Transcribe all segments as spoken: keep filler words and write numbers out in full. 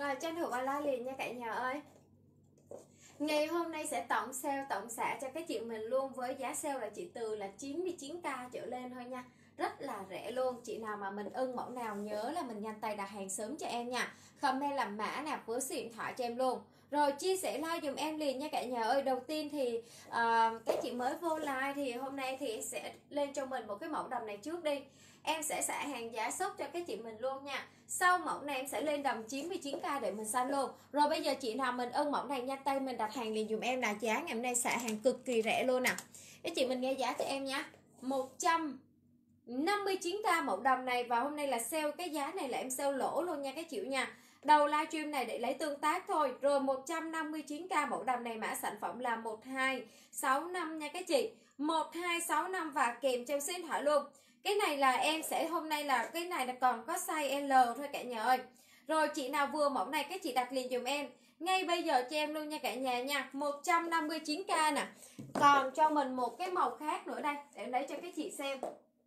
Rồi tranh thủ online liền nha cả nhà ơi. Ngày hôm nay sẽ tổng sale tổng xả cho các chị mình luôn, với giá sale là chỉ từ là chín mươi chín k trở lên thôi nha. Rất là rẻ luôn. Chị nào mà mình ưng mẫu nào nhớ là mình nhanh tay đặt hàng sớm cho em nha. Comment làm mã nạp với số điện thoại cho em luôn. Rồi chia sẻ like dùm em liền nha cả nhà ơi. Đầu tiên thì uh, các chị mới vô like thì hôm nay thì sẽ lên cho mình một cái mẫu đầm này trước đi. Em sẽ xả hàng giá sốc cho các chị mình luôn nha. Sau mẫu này em sẽ lên đầm chín mươi chín k để mình săn luôn. Rồi bây giờ chị nào mình ưng mẫu này nhanh tay mình đặt hàng liền dùm em là giá ngày hôm nay xả hàng cực kỳ rẻ luôn nè. Các chị mình nghe giá cho em nhá. một trăm năm mươi chín k mẫu đầm này, và hôm nay là sale, cái giá này là em sale lỗ luôn nha các chị nha. Đầu livestream này để lấy tương tác thôi. Rồi một trăm năm mươi chín k mẫu đầm này, mã sản phẩm là một hai sáu năm nha các chị. một hai sáu năm và kèm cho số điện thoại luôn. Cái này là em sẽ hôm nay là cái này là còn có size L thôi cả nhà ơi. Rồi chị nào vừa mẫu này các chị đặt liền dùm em ngay bây giờ cho em luôn nha cả nhà nha. một trăm năm mươi chín k nè. Còn cho mình một cái màu khác nữa đây để em lấy cho các chị xem.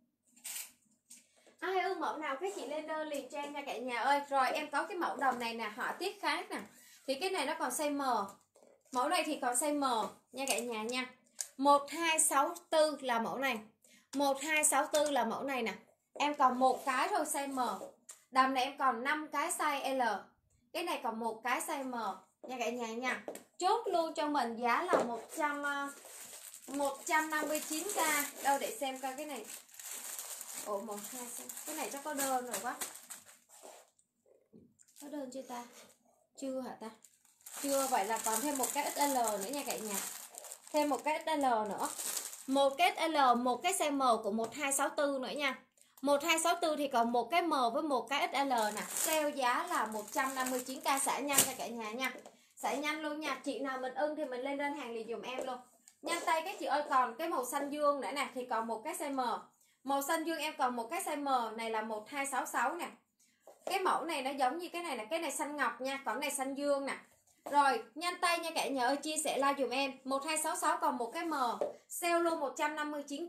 Ai ưng mẫu nào các chị lên đơn liền cho em nha cả nhà ơi. Rồi em có cái mẫu đầm này nè, họa tiết khác nè. Thì cái này nó còn size M. Mẫu này thì còn size M nha cả nhà nha. một hai sáu tư là mẫu này. một hai sáu tư là mẫu này nè. Em còn một cái thôi size M. Đầm này em còn năm cái size L. Cái này còn một cái size M nha cả nhà nha. Chốt luôn cho mình giá là một trăm năm mươi chín k. Đâu để xem coi cái này. Ồ một hai cái này chắc có đơn rồi quá. Có đơn chưa ta? Chưa hả ta? Chưa, vậy là còn thêm một cái ích L nữa nha cả nhà. Thêm một cái ích L nữa. Một cái ích L, một cái size M của một hai sáu tư nữa nha. một hai sáu tư thì còn một cái M với một cái ích L nè. Sale giá là một trăm năm mươi chín k, xả nhanh cho cả nhà nha. Xả nhanh luôn nha. Chị nào mình ưng thì mình lên đơn hàng liền dùm em luôn. Nhanh tay các chị ơi. Còn cái màu xanh dương nữa nè thì còn một cái size M. Màu xanh dương em còn một cái size M này là một hai sáu sáu nè. Cái mẫu này nó giống như cái này nè, cái này xanh ngọc nha, còn này xanh dương nè. Rồi, nhanh tay nha cả nhà ơi, chia sẻ like dùm em. một hai sáu sáu còn một cái M, sale luôn một trăm năm mươi chín k.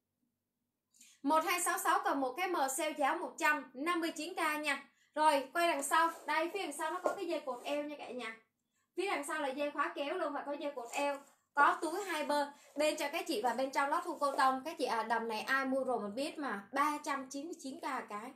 một hai sáu sáu còn một cái M, sale giá một trăm năm mươi chín k nha. Rồi, quay đằng sau. Đây, phía đằng sau nó có cái dây cột eo nha cả nhà. Phía đằng sau là dây khóa kéo luôn và có dây cột eo. Có túi hai bên, bên cho các chị và bên trong lót thu cô tông. Các chị à, đầm này ai mua rồi mình biết mà, ba trăm chín mươi chín k cái.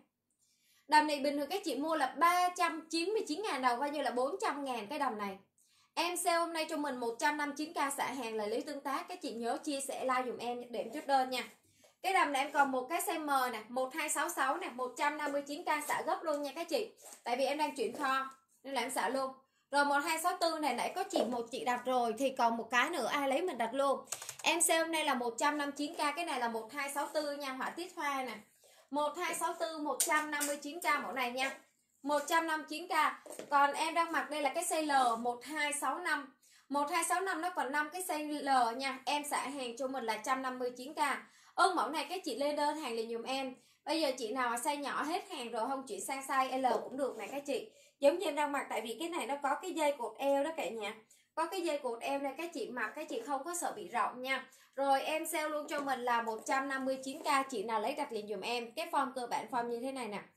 Đầm này bình thường các chị mua là ba trăm chín mươi chín ngàn đồng, coi như là bốn trăm ngàn cái đầm này. Em sale hôm nay cho mình một trăm năm mươi chín k, xả hàng là lý tương tác. Các chị nhớ chia sẻ like dùm em để em chốt đơn nha. Cái đầm này em còn một cái size M nè, một hai sáu sáu nè, một trăm năm mươi chín k, xả gấp luôn nha các chị. Tại vì em đang chuyển kho nên là em xả luôn. Rồi một hai sáu tư này nãy có chị một chị đặt rồi thì còn một cái nữa ai lấy mình đặt luôn. Em sale hôm nay là một trăm năm mươi chín k, cái này là một hai sáu tư nha, họa tiết hoa nè. một hai sáu tư một trăm năm mươi chín k mẫu này nha. một trăm năm mươi chín k. Còn em đang mặc đây là cái size L một hai sáu năm. một hai sáu năm nó còn năm cái size L nha. Em xả hàng cho mình là một trăm năm mươi chín k. Ơn mẫu này các chị lên đơn hàng liền dùm em. Bây giờ chị nào mà size nhỏ hết hàng rồi không chuyển sang size L cũng được này các chị. Giống như em đang mặc, tại vì cái này nó có cái dây cột eo đó cả nhà. Có cái dây cột eo này các chị mặc các chị không có sợ bị rộng nha. Rồi em sale luôn cho mình là một trăm năm mươi chín k, chị nào lấy đặt liền dùm em. Cái form cơ bản form như thế này nè.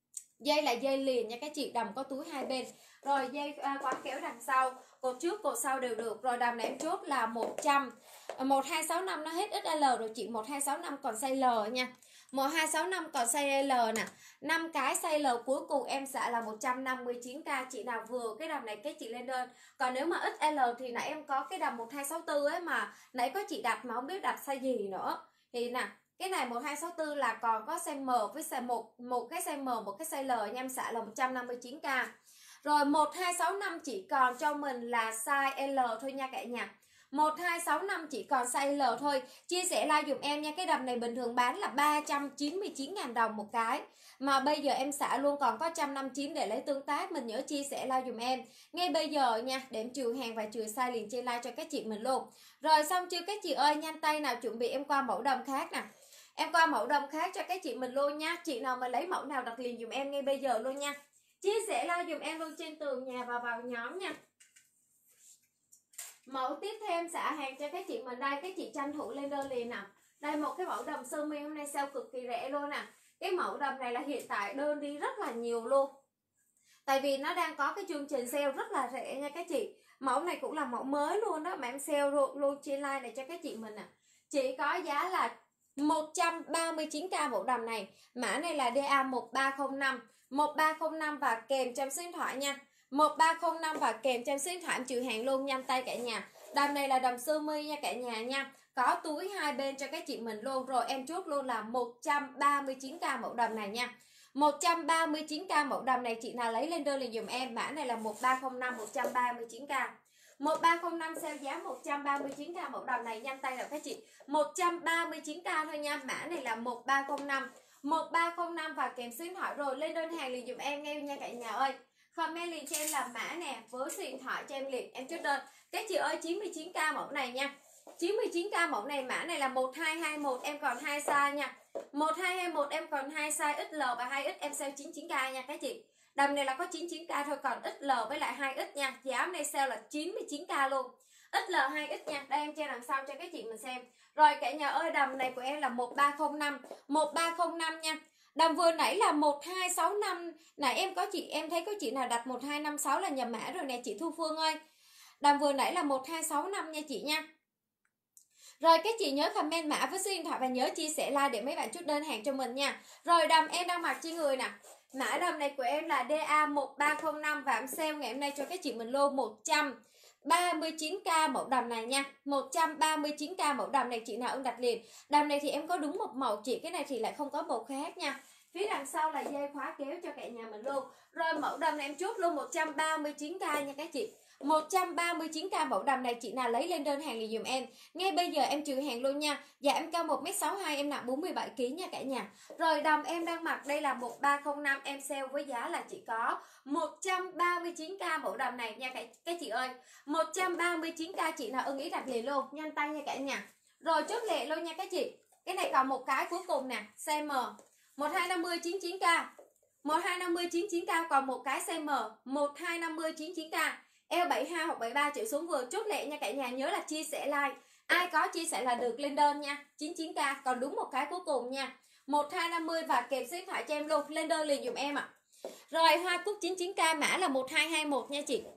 Dây là dây liền nha các chị, đầm có túi hai bên. Rồi dây à, khóa kéo đằng sau, cột trước cột sau đều được. Rồi đầm này em chốt là một trăm. một hai sáu năm nó hết ích L rồi chị, một hai sáu năm còn size L nha. một hai sáu năm còn size L nè. năm cái size L cuối cùng em xả là một trăm năm mươi chín k. Chị nào vừa cái đầm này các chị lên đơn. Còn nếu mà ích L thì nãy em có cái đầm một hai sáu tư ấy mà nãy có chị đặt mà không biết đặt size gì nữa. Thì nè, cái này một hai sáu tư là còn có size M với size một, một cái size M, một cái size L nha, em xả là một trăm năm mươi chín k. Rồi một hai sáu năm chỉ còn cho mình là size L thôi nha cả nhà. một hai sáu năm chỉ còn size L thôi. Chia sẻ like dùm em nha. Cái đầm này bình thường bán là ba trăm chín mươi chín ngàn đồng một cái, mà bây giờ em xả luôn còn có một trăm năm mươi chín để lấy tương tác. Mình nhớ chia sẻ like dùm em ngay bây giờ nha, để em trừ hàng và trừ size liền trên like cho các chị mình luôn. Rồi xong chưa các chị ơi, nhanh tay nào chuẩn bị em qua mẫu đầm khác nè. Em qua mẫu đầm khác cho các chị mình luôn nha. Chị nào mà lấy mẫu nào đặt liền dùm em ngay bây giờ luôn nha. Chia sẻ like dùm em luôn trên tường nhà và vào nhóm nha. Mẫu tiếp theo em xả hàng cho các chị mình đây. Các chị tranh thủ lên đơn liền nào. Đây một cái mẫu đầm sơ mi hôm nay sale cực kỳ rẻ luôn nè. Cái mẫu đầm này là hiện tại đơn đi rất là nhiều luôn. Tại vì nó đang có cái chương trình sale rất là rẻ nha các chị. Mẫu này cũng là mẫu mới luôn đó, mà em sale luôn, luôn trên live này cho các chị mình à. Chỉ có giá là một trăm ba mươi chín k mẫu đầm này. Mã này là đê a một ba không năm, một ba không năm và kèm trong số điện thoại nha. một ba không năm và kèm trong số điện thoại em trừ hàng luôn, nhanh tay cả nhà. Đầm này là đầm sơ mi nha cả nhà nha. Có túi hai bên cho các chị mình luôn. Rồi em chốt luôn là một trăm ba mươi chín k mẫu đầm này nha. một trăm ba mươi chín k mẫu đầm này, chị nào lấy lên đơn liền dùm em. Mã này là một ba không năm, một trăm ba mươi chín k. một ba không năm sale giá một trăm ba mươi chín k mẫu đầm này, nhanh tay nào các chị. một trăm ba mươi chín k thôi nha. Mã này là một ba không năm, một ba không năm và kèm số điện thoại. Rồi lên đơn hàng liền dùm em nghe nha cả nhà ơi. Comment liền cho em là mã nè với số điện thoại cho em liền, em chốt đơn. Các chị ơi, chín mươi chín k mẫu này nha. chín mươi chín k mẫu này, mã này là một hai hai một, em còn hai size nha. một hai hai một em còn hai size ích lờ và hai ích, em sale chín mươi chín k nha các chị. Đầm này là có chín mươi chín k thôi, còn ích lờ với lại hai ích nha. Giá này sale là chín mươi chín k luôn. ích lờ hai ích nha. Đây em che đằng sau cho các chị mình xem. Rồi cả nhà ơi, đầm này của em là một ba không năm, một ba không năm nha. Đầm vừa nãy là một hai sáu năm. Nãy em có chị em thấy có chị nào đặt một hai năm sáu là nhầm mã rồi nè chị Thu Phương ơi. Đầm vừa nãy là một hai sáu năm nha chị nha. Rồi các chị nhớ comment mã với số điện thoại và nhớ chia sẻ like để mấy bạn chốt đơn hàng cho mình nha. Rồi đầm em đang mặc trên người nè. Mã đầm này của em là đê a một ba không năm và em sale ngày hôm nay cho các chị mình luôn một trăm ba mươi chín k mẫu đầm này nha. một trăm ba mươi chín k mẫu đầm này, chị nào ưng đặt liền. Đầm này thì em có đúng một màu chị, cái này thì lại không có màu khác nha. Phía đằng sau là dây khóa kéo cho cả nhà mình luôn. Rồi mẫu đầm này em chốt luôn một trăm ba mươi chín k nha các chị. một trăm ba mươi chín k mẫu đầm này, chị nào lấy lên đơn hàng liền dùm em. Ngay bây giờ em trừ hàng luôn nha. Dạ em cao một mét sáu mươi hai, em nặng bốn mươi bảy ki lô gam nha cả nhà. Rồi đầm em đang mặc đây là một ba không năm, em sale với giá là chỉ có một trăm ba mươi chín k mẫu đầm này nha các, các chị ơi. một trăm ba mươi chín k, chị nào ưng ý đặt liền luôn, nhanh tay nha cả nhà. Rồi chốt lẹ luôn nha các chị. Cái này còn một cái cuối cùng nè, size M một hai năm mươi chín mươi chín k, một hai năm mươi chín mươi chín k, còn một cái size M một hai năm mươi chín mươi chín k, eo bảy mươi hai hoặc bảy mươi ba trở xuống vừa. Chốt lẹ nha cả nhà, nhớ là chia sẻ like, ai có chia sẻ là được lên đơn nha. chín mươi chín k, còn đúng một cái cuối cùng nha, một hai năm mươi và kèm số điện thoại cho em luôn, lên đơn liền dùm em ạ. À. Rồi hoa cúc chín mươi chín k, mã là một hai hai một nha chị.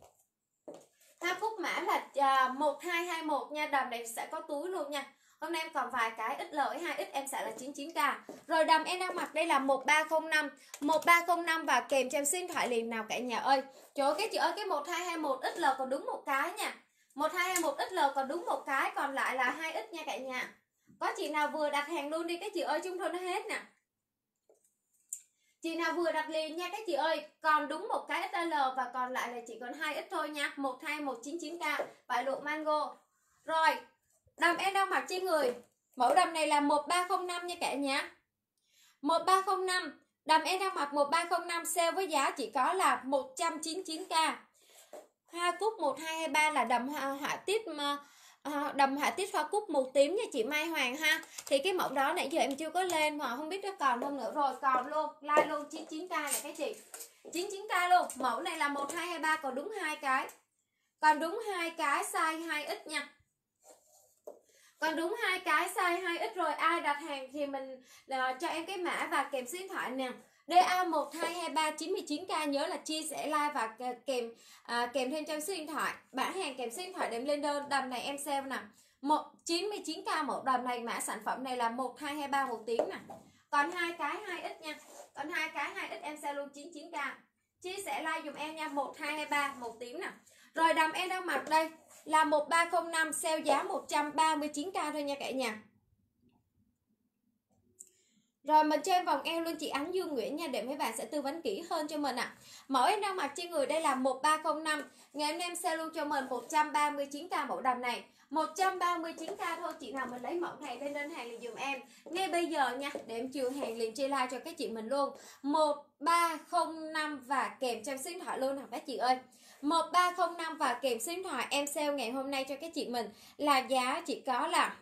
Hoa cúc mã là một hai hai một nha, đầm này sẽ có túi luôn nha. Hôm nay em còn vài cái ích lờ hai ích, em sẽ là chín mươi chín k. Rồi đầm em đang mặc đây là một ba không năm, một ba không năm và kèm cho em số điện thoại liền nào cả nhà ơi. Trời ơi, cái chị ơi, cái một hai hai một ích lờ còn đúng một cái nha. một hai hai một ích lờ còn đúng một cái, còn lại là hai ích nha cả nhà. Có chị nào vừa đặt hàng luôn đi các chị ơi, chúng tôi nó hết nè. Chị nào vừa đặt liền nha các chị ơi, còn đúng một cái ích lờ và còn lại là chỉ còn hai ích thôi nha. một hai một chín chín k, vải lụa mango. Rồi đầm em đang mặc trên người, mẫu đầm này là một ba không năm nha cả nhà. một ba không năm, đầm em đang mặc một ba không năm, sale với giá chỉ có là một trăm chín mươi chín k. Hoa cúc một hai hai ba là đầm hoa, họa tiết mà à, đầm họa tiết hoa cúc màu tím nha chị Mai Hoàng ha. Thì cái mẫu đó nãy giờ em chưa có lên mà không biết nó còn không nữa. Rồi còn luôn, like luôn chín mươi chín k này các chị, chín mươi chín k luôn. Mẫu này là một hai hai ba, còn đúng hai cái, còn đúng hai cái size hai ích nha, còn đúng hai cái size hai ích. Rồi ai đặt hàng thì mình uh, cho em cái mã và kèm số điện thoại nè, đê a một hai hai ba chín mươi chín k. Nhớ là chia sẻ like và kèm à, kèm thêm cho số điện thoại, bản hàng kèm số điện thoại để em lên đơn. Đầm này em sale nè, một chín mươi chín k một đầm này, mã sản phẩm này là một hai hai ba màu tím nè, còn hai cái hai ích nha, còn hai cái hai ích em sale luôn chín mươi chín k. Chia sẻ like dùm em nha, một hai hai ba màu tím nè. Rồi đầm em đang mặc đây là một ba không năm, sale giá một trăm ba mươi chín k thôi nha cả nhà. Rồi mình cho em vòng eo luôn chị Ánh Dương Nguyễn nha, để mấy bạn sẽ tư vấn kỹ hơn cho mình ạ. À. Mẫu em đang mặc trên người đây là một ba không năm, ngày hôm nay em sale luôn cho mình một trăm ba mươi chín k mẫu đầm này, một trăm ba mươi chín k thôi. Chị nào mình lấy mẫu này lên đơn hàng liền dùm em ngay bây giờ nha, để em trừ hàng liền chia like cho các chị mình luôn. Một ba không năm và kèm cho số điện thoại luôn hả các chị ơi. Một ba không năm và kèm số điện thoại, em sale ngày hôm nay cho các chị mình là giá chỉ có là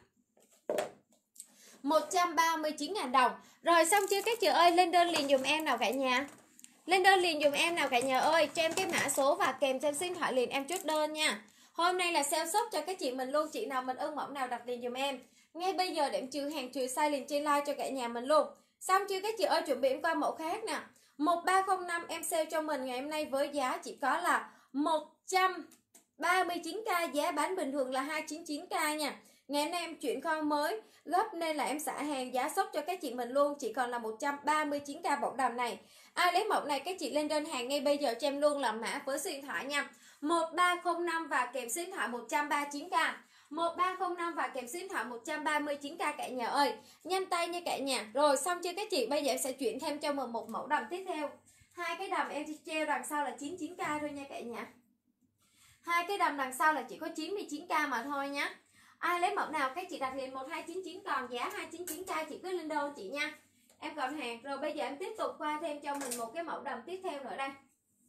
một trăm ba mươi chín nghìn đồng. Rồi xong chưa các chị ơi, lên đơn liền dùm em nào cả nhà. Lên đơn liền dùm em nào cả nhà ơi, cho em cái mã số và kèm cho số điện thoại liền em chốt đơn nha. Hôm nay là sale shop cho các chị mình luôn, chị nào mình ưng mẫu nào đặt liền dùm em. Ngay bây giờ để em trừ hàng trừ size liền trên like cho cả nhà mình luôn. Xong chưa các chị ơi, chuẩn bị em qua mẫu khác nè. một ba không năm em sale cho mình ngày hôm nay với giá chỉ có là một trăm ba mươi chín k, giá bán bình thường là hai trăm chín mươi chín k nha. Ngày hôm nay em chuyển kho mới gấp nên là em xả hàng giá sốc cho các chị mình luôn, chỉ còn là một trăm ba mươi chín k mẫu đầm này. Ai lấy mẫu này các chị lên đơn hàng ngay bây giờ cho em luôn là mã với số điện thoại nha. một ba không năm và kèm số điện thoại một trăm ba mươi chín k. một ba không năm và kèm số điện thoại một trăm ba mươi chín k cả nhà ơi. Nhanh tay nha cả nhà. Rồi xong chưa các chị, bây giờ em sẽ chuyển thêm cho mình một mẫu đầm tiếp theo. Hai cái đầm em treo đằng sau là chín mươi chín k thôi nha cả nhà. Hai cái đầm đằng sau là chỉ có chín mươi chín k mà thôi nhá. Ai lấy mẫu nào các chị đặt liền một hai chín chín, còn giá hai trăm chín mươi chín k chị cứ lên đơn chị nha. Em còn hàng. Rồi bây giờ em tiếp tục qua thêm cho mình một cái mẫu đầm tiếp theo nữa đây.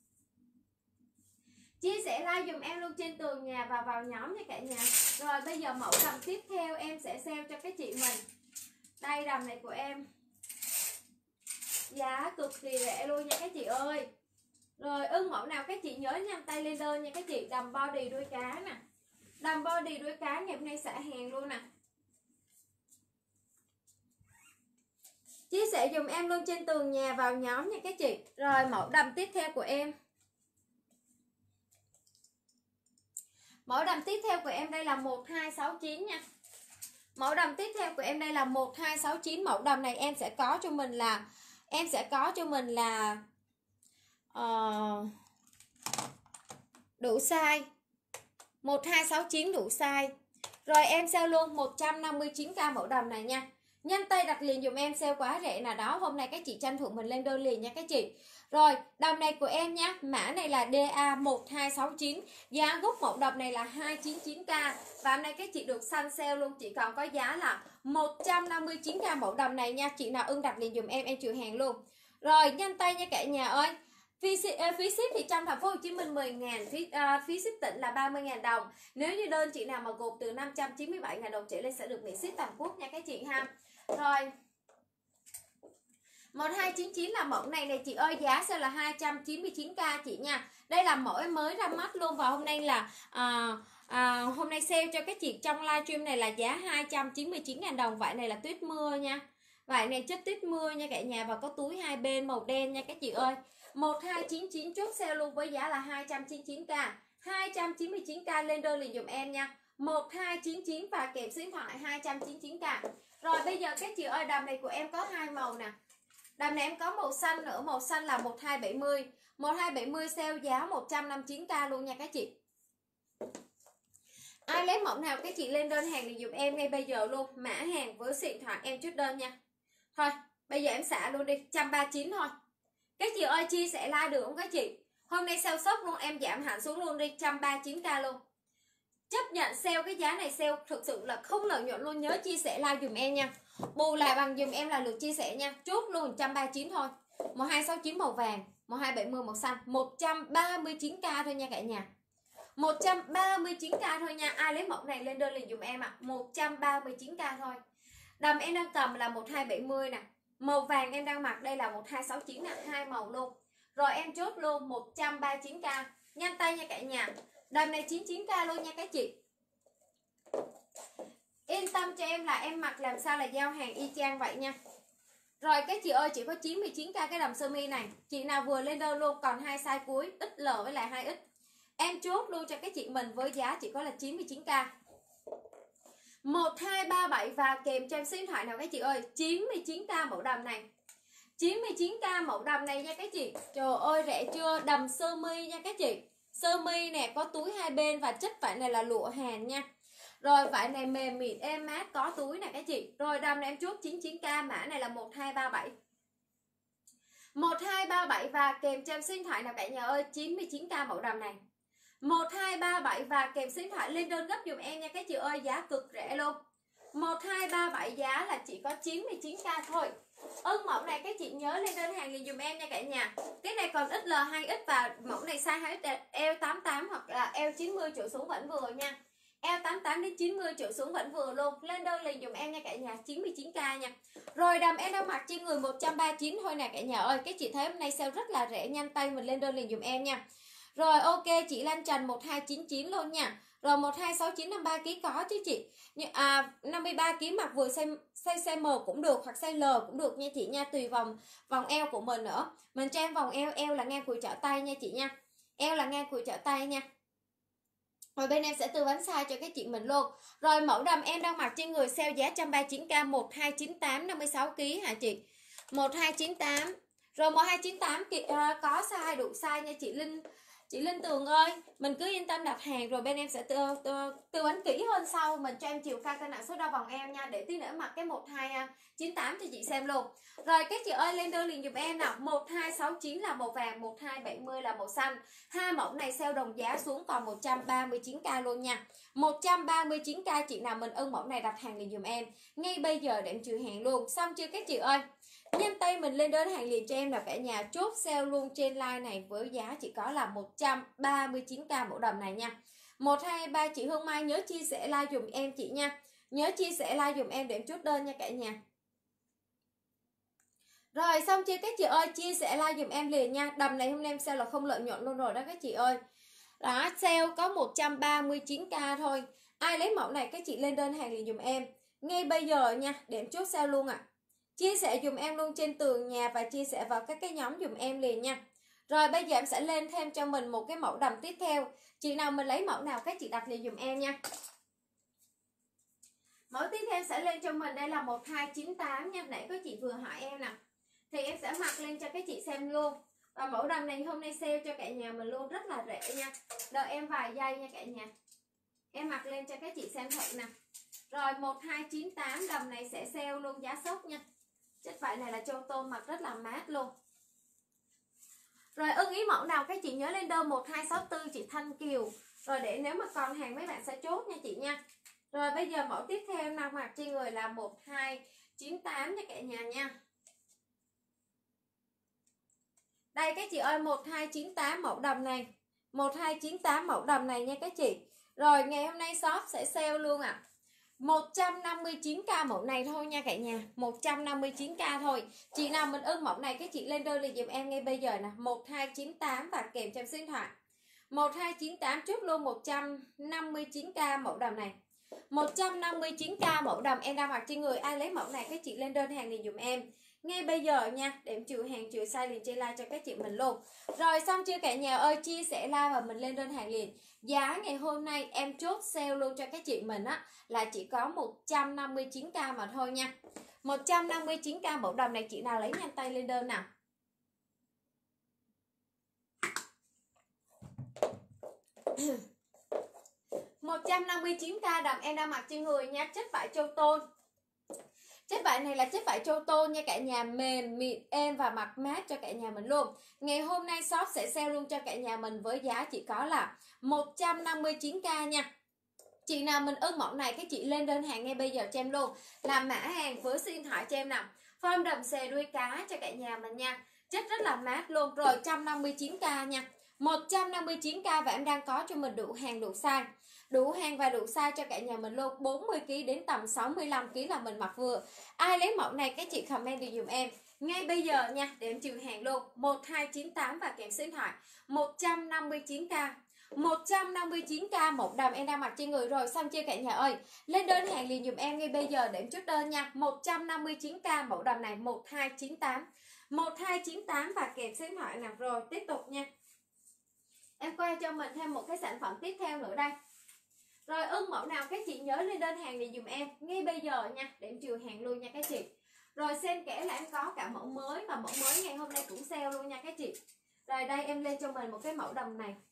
Chia sẻ like dùm em luôn trên tường nhà và vào nhóm nha cả nhà. Rồi bây giờ mẫu đầm tiếp theo em sẽ sale cho các chị mình. Đây đầm này của em giá cực kỳ rẻ luôn nha các chị ơi. Rồi ưng mẫu nào các chị nhớ nhanh tay lên đơn nha các chị. Đầm body đuôi cá nè. Đầm body đuôi cá ngày hôm nay xả hàng luôn nè. Chia sẻ dùm em luôn trên tường nhà vào nhóm nha các chị. Rồi mẫu đầm tiếp theo của em. Mẫu đầm tiếp theo của em đây là một hai sáu chín nha. Mẫu đầm tiếp theo của em đây là một hai sáu chín. Mẫu đầm này em sẽ có cho mình là Em sẽ có cho mình là uh, đủ size một hai sáu chín đủ size. Rồi em sale luôn một trăm năm mươi chín k mẫu đầm này nha. Nhanh tay đặt liền dùm em, sale quá rẻ là đó. Hôm nay các chị tranh thủ mình lên đơn liền nha các chị. Rồi đầm này của em nhá. Mã này là đê a một hai sáu chín. Giá gốc mẫu đầm này là hai trăm chín mươi chín k. Và hôm nay các chị được săn sale luôn. Chỉ còn có giá là một trăm năm mươi chín k mẫu đầm này nha. Chị nào ưng đặt liền dùm em, em trừ hàng luôn. Rồi nhanh tay nha cả nhà ơi. Phí, uh, phí ship thì trong thành phố Hồ Chí Minh mười ngàn, phí, uh, phí ship tỉnh là ba mươi ngàn đồng. Nếu như đơn chị nào mà gộp từ năm trăm chín mươi bảy ngàn đồng trở lên sẽ được miễn ship toàn quốc nha các chị ha. Rồi một hai chín chín là mẫu này này chị ơi, giá sẽ là hai trăm chín mươi chín k chị nha. Đây là mẫu em mới ra mắt luôn và hôm nay là uh, À, hôm nay sale cho các chị trong livestream này là giá hai trăm chín mươi chín ngàn đồng. Vải này là tuyết mưa nha. Vải này chất tuyết mưa nha cả nhà. Và có túi hai bên màu đen nha các chị ơi. Một hai chín chín chốt sale luôn với giá là hai trăm chín mươi chín k. Hai trăm chín mươi chín k lên đơn liền dùm em nha. Một hai chín chín và kèm số điện thoại hai trăm chín mươi chín k. Rồi bây giờ các chị ơi, đầm này của em có hai màu nè. Đầm này em có màu xanh nữa. Màu xanh là một hai bảy mươi. Một hai bảy mươi sale giá một trăm năm mươi chín k luôn nha các chị. Ai lấy mẫu nào các chị lên đơn hàng thì dùm em ngay bây giờ luôn. Mã hàng với số điện thoại em chốt đơn nha. Thôi bây giờ em xả luôn đi, một trăm ba mươi chín thôi. Các chị ơi chia sẻ like được không các chị? Hôm nay sale sốc luôn, em giảm hẳn xuống luôn đi, một trăm ba mươi chín k luôn. Chấp nhận sale cái giá này, sale thực sự là không lợi nhuận luôn. Nhớ chia sẻ like dùm em nha. Bù lại bằng dùm em là lượt chia sẻ nha. Chốt luôn một trăm ba mươi chín thôi. Một hai sáu chín màu vàng, một hai bảy mươi màu xanh, một trăm ba mươi chín k thôi nha cả nhà. Một trăm ba mươi chín k thôi nha. Ai lấy mẫu này lên đơn liền dùm em ạ. À. Một trăm ba mươi chín k thôi. Đầm em đang cầm là một hai bảy mươi nè. Màu vàng em đang mặc đây là một hai sáu chín nè, hai màu luôn. Rồi em chốt luôn một trăm ba mươi chín k. Nhanh tay nha cả nhà. Đầm này chín mươi chín k luôn nha các chị. Yên tâm cho em là em mặc làm sao là giao hàng y chang vậy nha. Rồi các chị ơi, chỉ có chín mươi chín k cái đầm sơ mi này. Chị nào vừa lên đơn luôn, còn hai size cuối ích lờ với lại hai ích. Em chốt luôn cho các chị mình với giá chỉ có là chín mươi chín k. Một hai ba bảy và kèm cho em số điện thoại nào các chị ơi. Chín mươi chín k mẫu đầm này. Chín mươi chín k mẫu đầm này nha các chị. Trời ơi rẻ chưa. Đầm sơ mi nha các chị. Sơ mi nè, có túi hai bên và chất vải này là lụa Hàn nha. Rồi vải này mềm mịn êm mát, có túi nè các chị. Rồi đầm này em chốt chín mươi chín k. Mã này là một hai ba bảy. Một hai ba bảy và kèm cho em số điện thoại nào cả nhà ơi. Chín mươi chín k mẫu đầm này. Một hai ba bảy và kèm số điện thoại lên đơn gấp dùm em nha các chị ơi. Giá cực rẻ luôn. Một hai ba bảy giá là chỉ có chín mươi chín k thôi. Ưng mẫu này các chị nhớ lên đơn hàng liền dùm em nha cả nhà. Cái này còn ích lờ hai ích và mẫu này size hai ích eo tám mươi tám hoặc là eo chín mươi trở xuống vẫn vừa nha. Eo tám mươi tám đến chín mươi trở xuống vẫn vừa luôn. Lên đơn liền dùm em nha cả nhà. Chín mươi chín k nha. Rồi đầm em đang mặc trên người một trăm ba mươi chín thôi nè cả nhà ơi. Các chị thấy hôm nay sale rất là rẻ. Nhanh tay mình lên đơn liền dùm em nha. Rồi ok, chị Lan Trần một hai chín chín luôn nha. Rồi một hai sáu chín năm mươi ba ki lô gam có chứ chị. À, năm mươi ba ki lô gam mặc vừa size, size, size M cũng được hoặc size L cũng được nha chị nha, tùy vòng vòng eo của mình nữa. Mình cho em vòng eo, eo là ngang cùi chỏ tay nha chị nha. Eo là ngang cùi chỏ tay nha. Rồi bên em sẽ tư vấn size cho các chị mình luôn. Rồi mẫu đầm em đang mặc trên người sale giá một trăm ba mươi chín k, một hai chín tám năm mươi sáu ki lô gam hả chị? một hai chín tám. Rồi một hai chín tám uh, có size đủ size nha chị Linh. Chị Linh Tường ơi, mình cứ yên tâm đặt hàng rồi bên em sẽ tư, tư, tư vấn kỹ hơn sau. Mình cho em chiều cao cân nặng số đo vòng eo nha, để tí nữa mặc cái một hai chín tám cho chị xem luôn. Rồi các chị ơi lên đơn liền dùm em nào. Một hai sáu chín là màu vàng, một hai bảy mươi là màu xanh. Hai mẫu này sale đồng giá xuống còn một trăm ba mươi chín k luôn nha. một trăm ba mươi chín k, chị nào mình ưng mẫu này đặt hàng liền dùm em ngay bây giờ để em trừ hàng luôn. Xong chưa các chị ơi? Nhanh tay mình lên đơn hàng liền cho em là cả nhà, chốt sale luôn trên line này với giá chỉ có là một trăm ba mươi chín k mẫu đầm này nha. Một hai ba chị Hương Mai nhớ chia sẻ like dùm em chị nha. Nhớ chia sẻ like dùm em để em chốt đơn nha cả nhà. Rồi xong chưa các chị ơi, chia sẻ like dùm em liền nha. Đầm này hôm nay em sale là không lợi nhuận luôn rồi đó các chị ơi. Đó, sale có một trăm ba mươi chín k thôi. Ai lấy mẫu này các chị lên đơn hàng liền dùm em ngay bây giờ nha, để em chốt sale luôn ạ. À. Chia sẻ dùm em luôn trên tường nhà và chia sẻ vào các cái nhóm dùm em liền nha. Rồi bây giờ em sẽ lên thêm cho mình một cái mẫu đầm tiếp theo. Chị nào mình lấy mẫu nào các chị đặt liền dùm em nha. Mẫu tiếp theo sẽ lên cho mình đây là một hai chín tám nha. Nãy có chị vừa hỏi em nè, thì em sẽ mặc lên cho các chị xem luôn. Và mẫu đầm này hôm nay sale cho cả nhà mình luôn, rất là rẻ nha. Đợi em vài giây nha cả nhà. Em mặc lên cho các chị xem thử nè. Rồi một hai chín tám đầm này sẽ sale luôn giá sốc nha. Chất vải này là châu tôm, mặc rất là mát luôn. Rồi ưng ý mẫu nào các chị nhớ lên đơn một hai sáu tư chị Thanh Kiều. Rồi để nếu mà còn hàng mấy bạn sẽ chốt nha chị nha. Rồi bây giờ mẫu tiếp theo em đang mặc trên người là một hai chín tám cho cả nhà nha. Đây các chị ơi, một hai chín tám mẫu đầm này. một hai chín tám mẫu đầm này nha các chị. Rồi ngày hôm nay shop sẽ sale luôn ạ. À. một trăm năm mươi chín k mẫu này thôi nha cả nhà. một trăm năm mươi chín k thôi. Chị nào mình ưng mẫu này các chị lên đơn liền dùm em ngay bây giờ nè. một hai chín tám và kèm cho em số điện thoại. một hai chín tám trước luôn một trăm năm mươi chín k mẫu đầm này. một trăm năm mươi chín k mẫu đầm em đang mặc trên người. Ai lấy mẫu này các chị lên đơn hàng liền dùm em ngay bây giờ nha, để em trừ hàng trừ size liền trên like cho các chị mình luôn. Rồi xong chưa cả nhà ơi, chia sẻ like và mình lên đơn hàng liền. Giá ngày hôm nay em chốt sale luôn cho các chị mình á là chỉ có một trăm năm mươi chín k mà thôi nha. một trăm năm mươi chín k mẫu đầm này, chị nào lấy nhanh tay lên đơn nào. một trăm năm mươi chín k đầm em đang mặc trên người nha, chất vải châu tôn. Chất vải này là chất vải châu tôn nha cả nhà, mềm, mịn, êm và mặc mát cho cả nhà mình luôn. Ngày hôm nay shop sẽ sale luôn cho cả nhà mình với giá chỉ có là một trăm năm mươi chín k nha. Chị nào mình ưng mẫu này các chị lên đơn hàng ngay bây giờ cho em luôn. Làm mã hàng với số điện thoại cho em nào. Form đầm xề đuôi cá cho cả nhà mình nha. Chất rất là mát luôn. Rồi một trăm năm mươi chín k nha. một trăm năm mươi chín k và em đang có cho mình đủ hàng đủ size. Đủ hàng và đủ size cho cả nhà mình luôn. bốn mươi ki lô gam đến tầm sáu mươi lăm ki lô gam là mình mặc vừa. Ai lấy mẫu này các chị comment đi dùm em ngay bây giờ nha, để em trừ hàng luôn. một hai chín tám và kèm số điện thoại. một trăm năm mươi chín k. một trăm năm mươi chín k một đầm em đang mặc trên người rồi. Xong chưa cả nhà ơi, lên đơn hàng liền dùm em ngay bây giờ để em chốt đơn nha. một trăm năm mươi chín k mẫu đầm này một hai chín tám. một hai chín tám và kèm số điện thoại nào. Rồi tiếp tục nha, em quay cho mình thêm một cái sản phẩm tiếp theo nữa đây. Rồi ưng mẫu nào các chị nhớ lên đơn hàng liền dùm em ngay bây giờ nha, để em trừ hàng luôn nha các chị. Rồi xen kẽ là em có cả mẫu mới, và mẫu mới ngày hôm nay cũng sale luôn nha các chị. Rồi đây em lên cho mình một cái mẫu đầm này.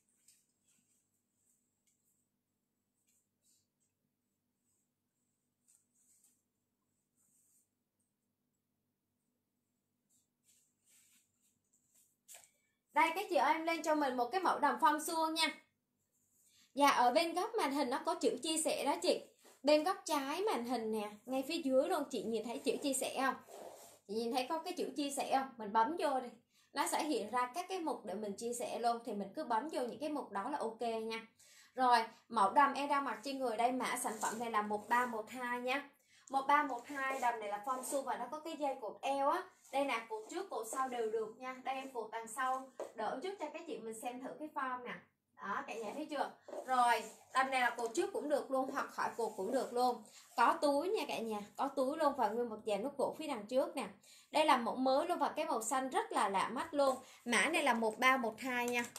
Đây các chị ơi, em lên cho mình một cái mẫu đầm phong suông nha. Dạ ở bên góc màn hình nó có chữ chia sẻ đó chị. Bên góc trái màn hình nè, ngay phía dưới luôn, chị nhìn thấy chữ chia sẻ không? Chị nhìn thấy có cái chữ chia sẻ không? Mình bấm vô đi, nó sẽ hiện ra các cái mục để mình chia sẻ luôn. Thì mình cứ bấm vô những cái mục đó là ok nha. Rồi mẫu đầm em đang mặc trên người đây, mã sản phẩm này là một ba một hai nha. một ba một hai đầm này là form suông và nó có cái dây cột eo á. Đây nè, cột trước cột sau đều được nha. Đây em cột đằng sau đỡ trước cho các chị mình xem thử cái form nè. Đó, cả nhà thấy chưa? Rồi, đầm này là cột trước cũng được luôn, hoặc khỏi cột cũng được luôn. Có túi nha cả nhà, có túi luôn và nguyên một dàn nút cổ phía đằng trước nè. Đây là mẫu mới luôn và cái màu xanh rất là lạ mắt luôn. Mã này là một ba một hai nha.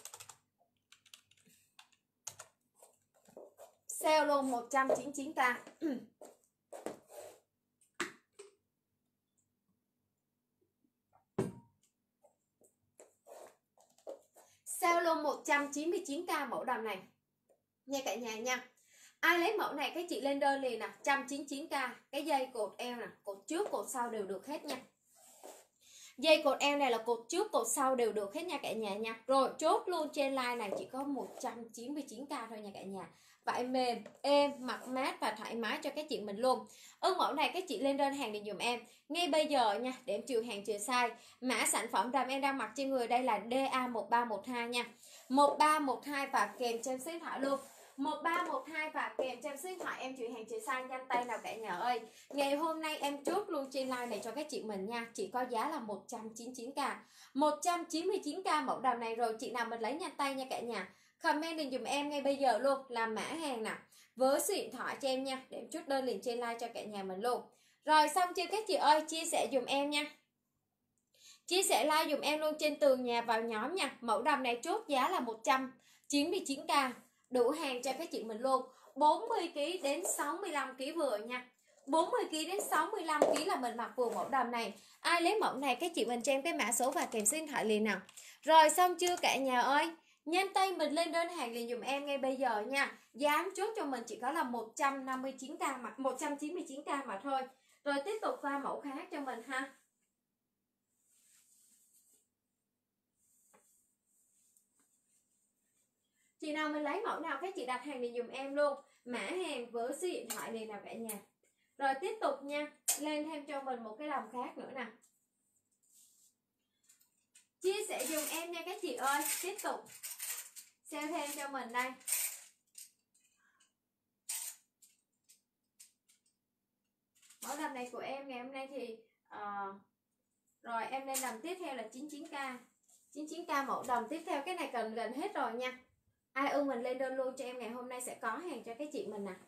Sale luôn một trăm chín mươi chín k. Sale luôn một trăm chín mươi chín k mẫu đầm này nha cả nhà nha. Ai lấy mẫu này các chị lên đơn liền nè, một trăm chín mươi chín k. Cái dây cột eo nè, cột trước cột sau đều được hết nha. Dây cột eo này là cột trước cột sau đều được hết nha cả nhà nha. Rồi chốt luôn trên line này chỉ có một trăm chín mươi chín k thôi nha cả nhà. Vải mềm, êm, mặc mát và thoải mái cho các chị mình luôn. Ưng mẫu này các chị lên đơn hàng để dùm em ngay bây giờ nha, để em trừ hàng trừ size. Mã sản phẩm đầm em đang mặc trên người đây là D A một ba một hai nha. một ba một hai và kèm trên số điện thoại luôn. một ba một hai và kèm trên số điện thoại em trừ hàng trừ size nhanh tay nào cả nhà ơi. Ngày hôm nay em chốt luôn trên line này cho các chị mình nha, chỉ có giá là một trăm chín mươi chín k. một trăm chín mươi chín k mẫu đầm này rồi, chị nào mình lấy nhanh tay nha cả nhà. Comment liền dùm em ngay bây giờ luôn là mã hàng nè, với số điện thoại cho em nha, để em chốt đơn liền trên line cho cả nhà mình luôn. Rồi xong chưa các chị ơi, chia sẻ dùm em nha. Chia sẻ like dùm em luôn trên tường nhà vào nhóm nha. Mẫu đầm này chốt giá là một trăm chín mươi chín k. Đủ hàng cho các chị mình luôn. bốn mươi ki lô gam đến sáu mươi lăm ki lô gam vừa nha. bốn mươi ki lô gam đến sáu mươi lăm ki lô gam là mình mặc vừa mẫu đầm này. Ai lấy mẫu này các chị mình cho em cái mã số và kèm số điện thoại liền nào. Rồi xong chưa cả nhà ơi. Nhanh tay mình lên đơn hàng liền dùm em ngay bây giờ nha. Giá chốt cho mình chỉ có là một trăm năm mươi chín k mà một trăm chín mươi chín k mà thôi. Rồi tiếp tục qua mẫu khác cho mình ha. Chị nào mình lấy mẫu nào các chị đặt hàng thì dùm em luôn. Mã hàng với số điện thoại này nào cả nhà. Rồi tiếp tục nha. Lên thêm cho mình một cái đầm khác nữa nè. Chia sẻ dùm em nha các chị ơi. Tiếp tục sale thêm cho mình đây. Mẫu đầm này của em ngày hôm nay thì uh, rồi em lên đầm tiếp theo là chín mươi chín k. chín mươi chín k mẫu đầm tiếp theo, cái này cần gần hết rồi nha. Ai ưng mình lên đơn luôn cho em, ngày hôm nay sẽ có hàng cho các chị mình nè.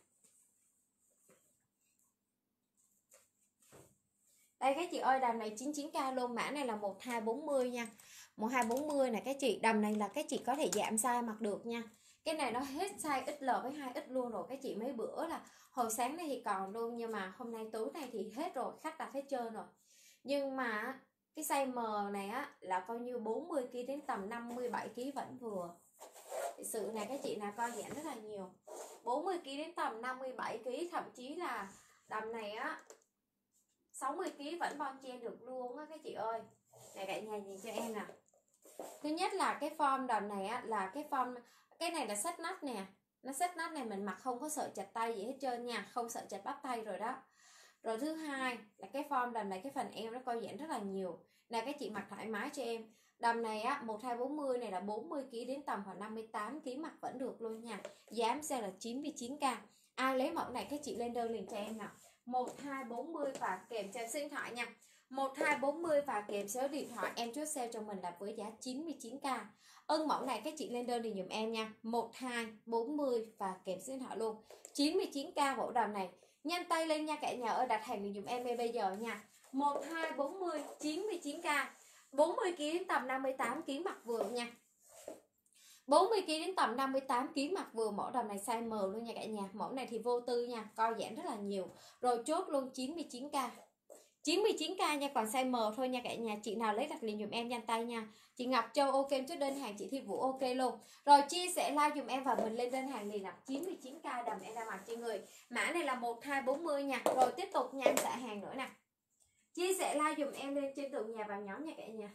Đây các chị ơi, đầm này chín mươi chín k luôn, mã này là một hai bốn mươi nha. một hai bốn mươi nè các chị, đầm này là các chị có thể giảm size mặc được nha. Cái này nó hết size ích lờ với hai ích luôn rồi các chị, mấy bữa là hồi sáng nay thì còn luôn, nhưng mà hôm nay tối nay thì hết rồi, khách đặt hết trơn rồi. Nhưng mà cái size M này á là coi như bốn mươi ki lô gam đến tầm năm mươi bảy ki lô gam vẫn vừa. Thực sự này các chị nào coi giảm rất là nhiều. bốn mươi ki lô gam đến tầm năm mươi bảy ki lô gam, thậm chí là đầm này á sáu mươi ki lô gam vẫn bon chen được luôn á các chị ơi. Này cả nhà nhìn cho em nè. Thứ nhất là cái form đầm này á là cái form, cái này là set nách nè. Nó set nách này mình mặc không có sợ chặt tay gì hết trơn nha, không sợ chặt bắp tay rồi đó. Rồi thứ hai là cái form đầm này, cái phần eo nó coi giãn rất là nhiều. Là các chị mặc thoải mái cho em. Đầm này á một hai bốn mươi này là bốn mươi ki lô gam đến tầm khoảng năm mươi tám ki lô gam mặc vẫn được luôn nha. Giá sale là chín mươi chín k. Ai lấy mẫu này các chị lên đơn liền cho em nào. một hai bốn mươi và kèm theo số điện thoại nha. một hai bốn mươi và kèm số điện thoại em chốt sale cho mình là với giá chín mươi chín k. Ưng mẫu này các chị lên đơn liền dùm em nha. một hai bốn mươi và kèm số điện thoại luôn. chín mươi chín k mẫu đầm này. Nhanh tay lên nha cả nhà ơi, đặt hàng liền dùm em ngay bây giờ nha. một hai bốn mươi chín mươi chín k. bốn mươi ki lô gam đến tầm năm mươi tám ki lô gam mặc vừa nha. bốn mươi ki lô gam đến tầm năm mươi tám ki lô gam mặc vừa, mẫu đầm này size M luôn nha cả nhà. Mẫu này thì vô tư nha, co giãn rất là nhiều. Rồi chốt luôn chín mươi chín k. chín mươi chín k nha, còn size M thôi nha cả nhà. Chị nào lấy đặt liền dùm em nhanh tay nha. Chị Ngọc Châu ok chốt đơn hàng, chị Thi Vũ ok luôn. Rồi chia sẻ like dùm em và mình lên đơn hàng liền nào. chín mươi chín k đầm em đang mặc trên người. Mã này là một hai bốn mươi nha. Rồi tiếp tục nha, em xả hàng nữa nè. Chia sẻ like dùm em lên trên tường nhà vào nhóm nha cả nhà.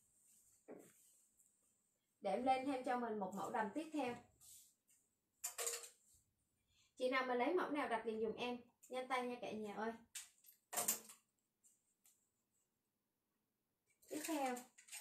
Để em lên thêm cho mình một mẫu đầm tiếp theo. Chị nào mà lấy mẫu nào đặt liền dùm em, nhanh tay nha cả nhà ơi. Tiếp theo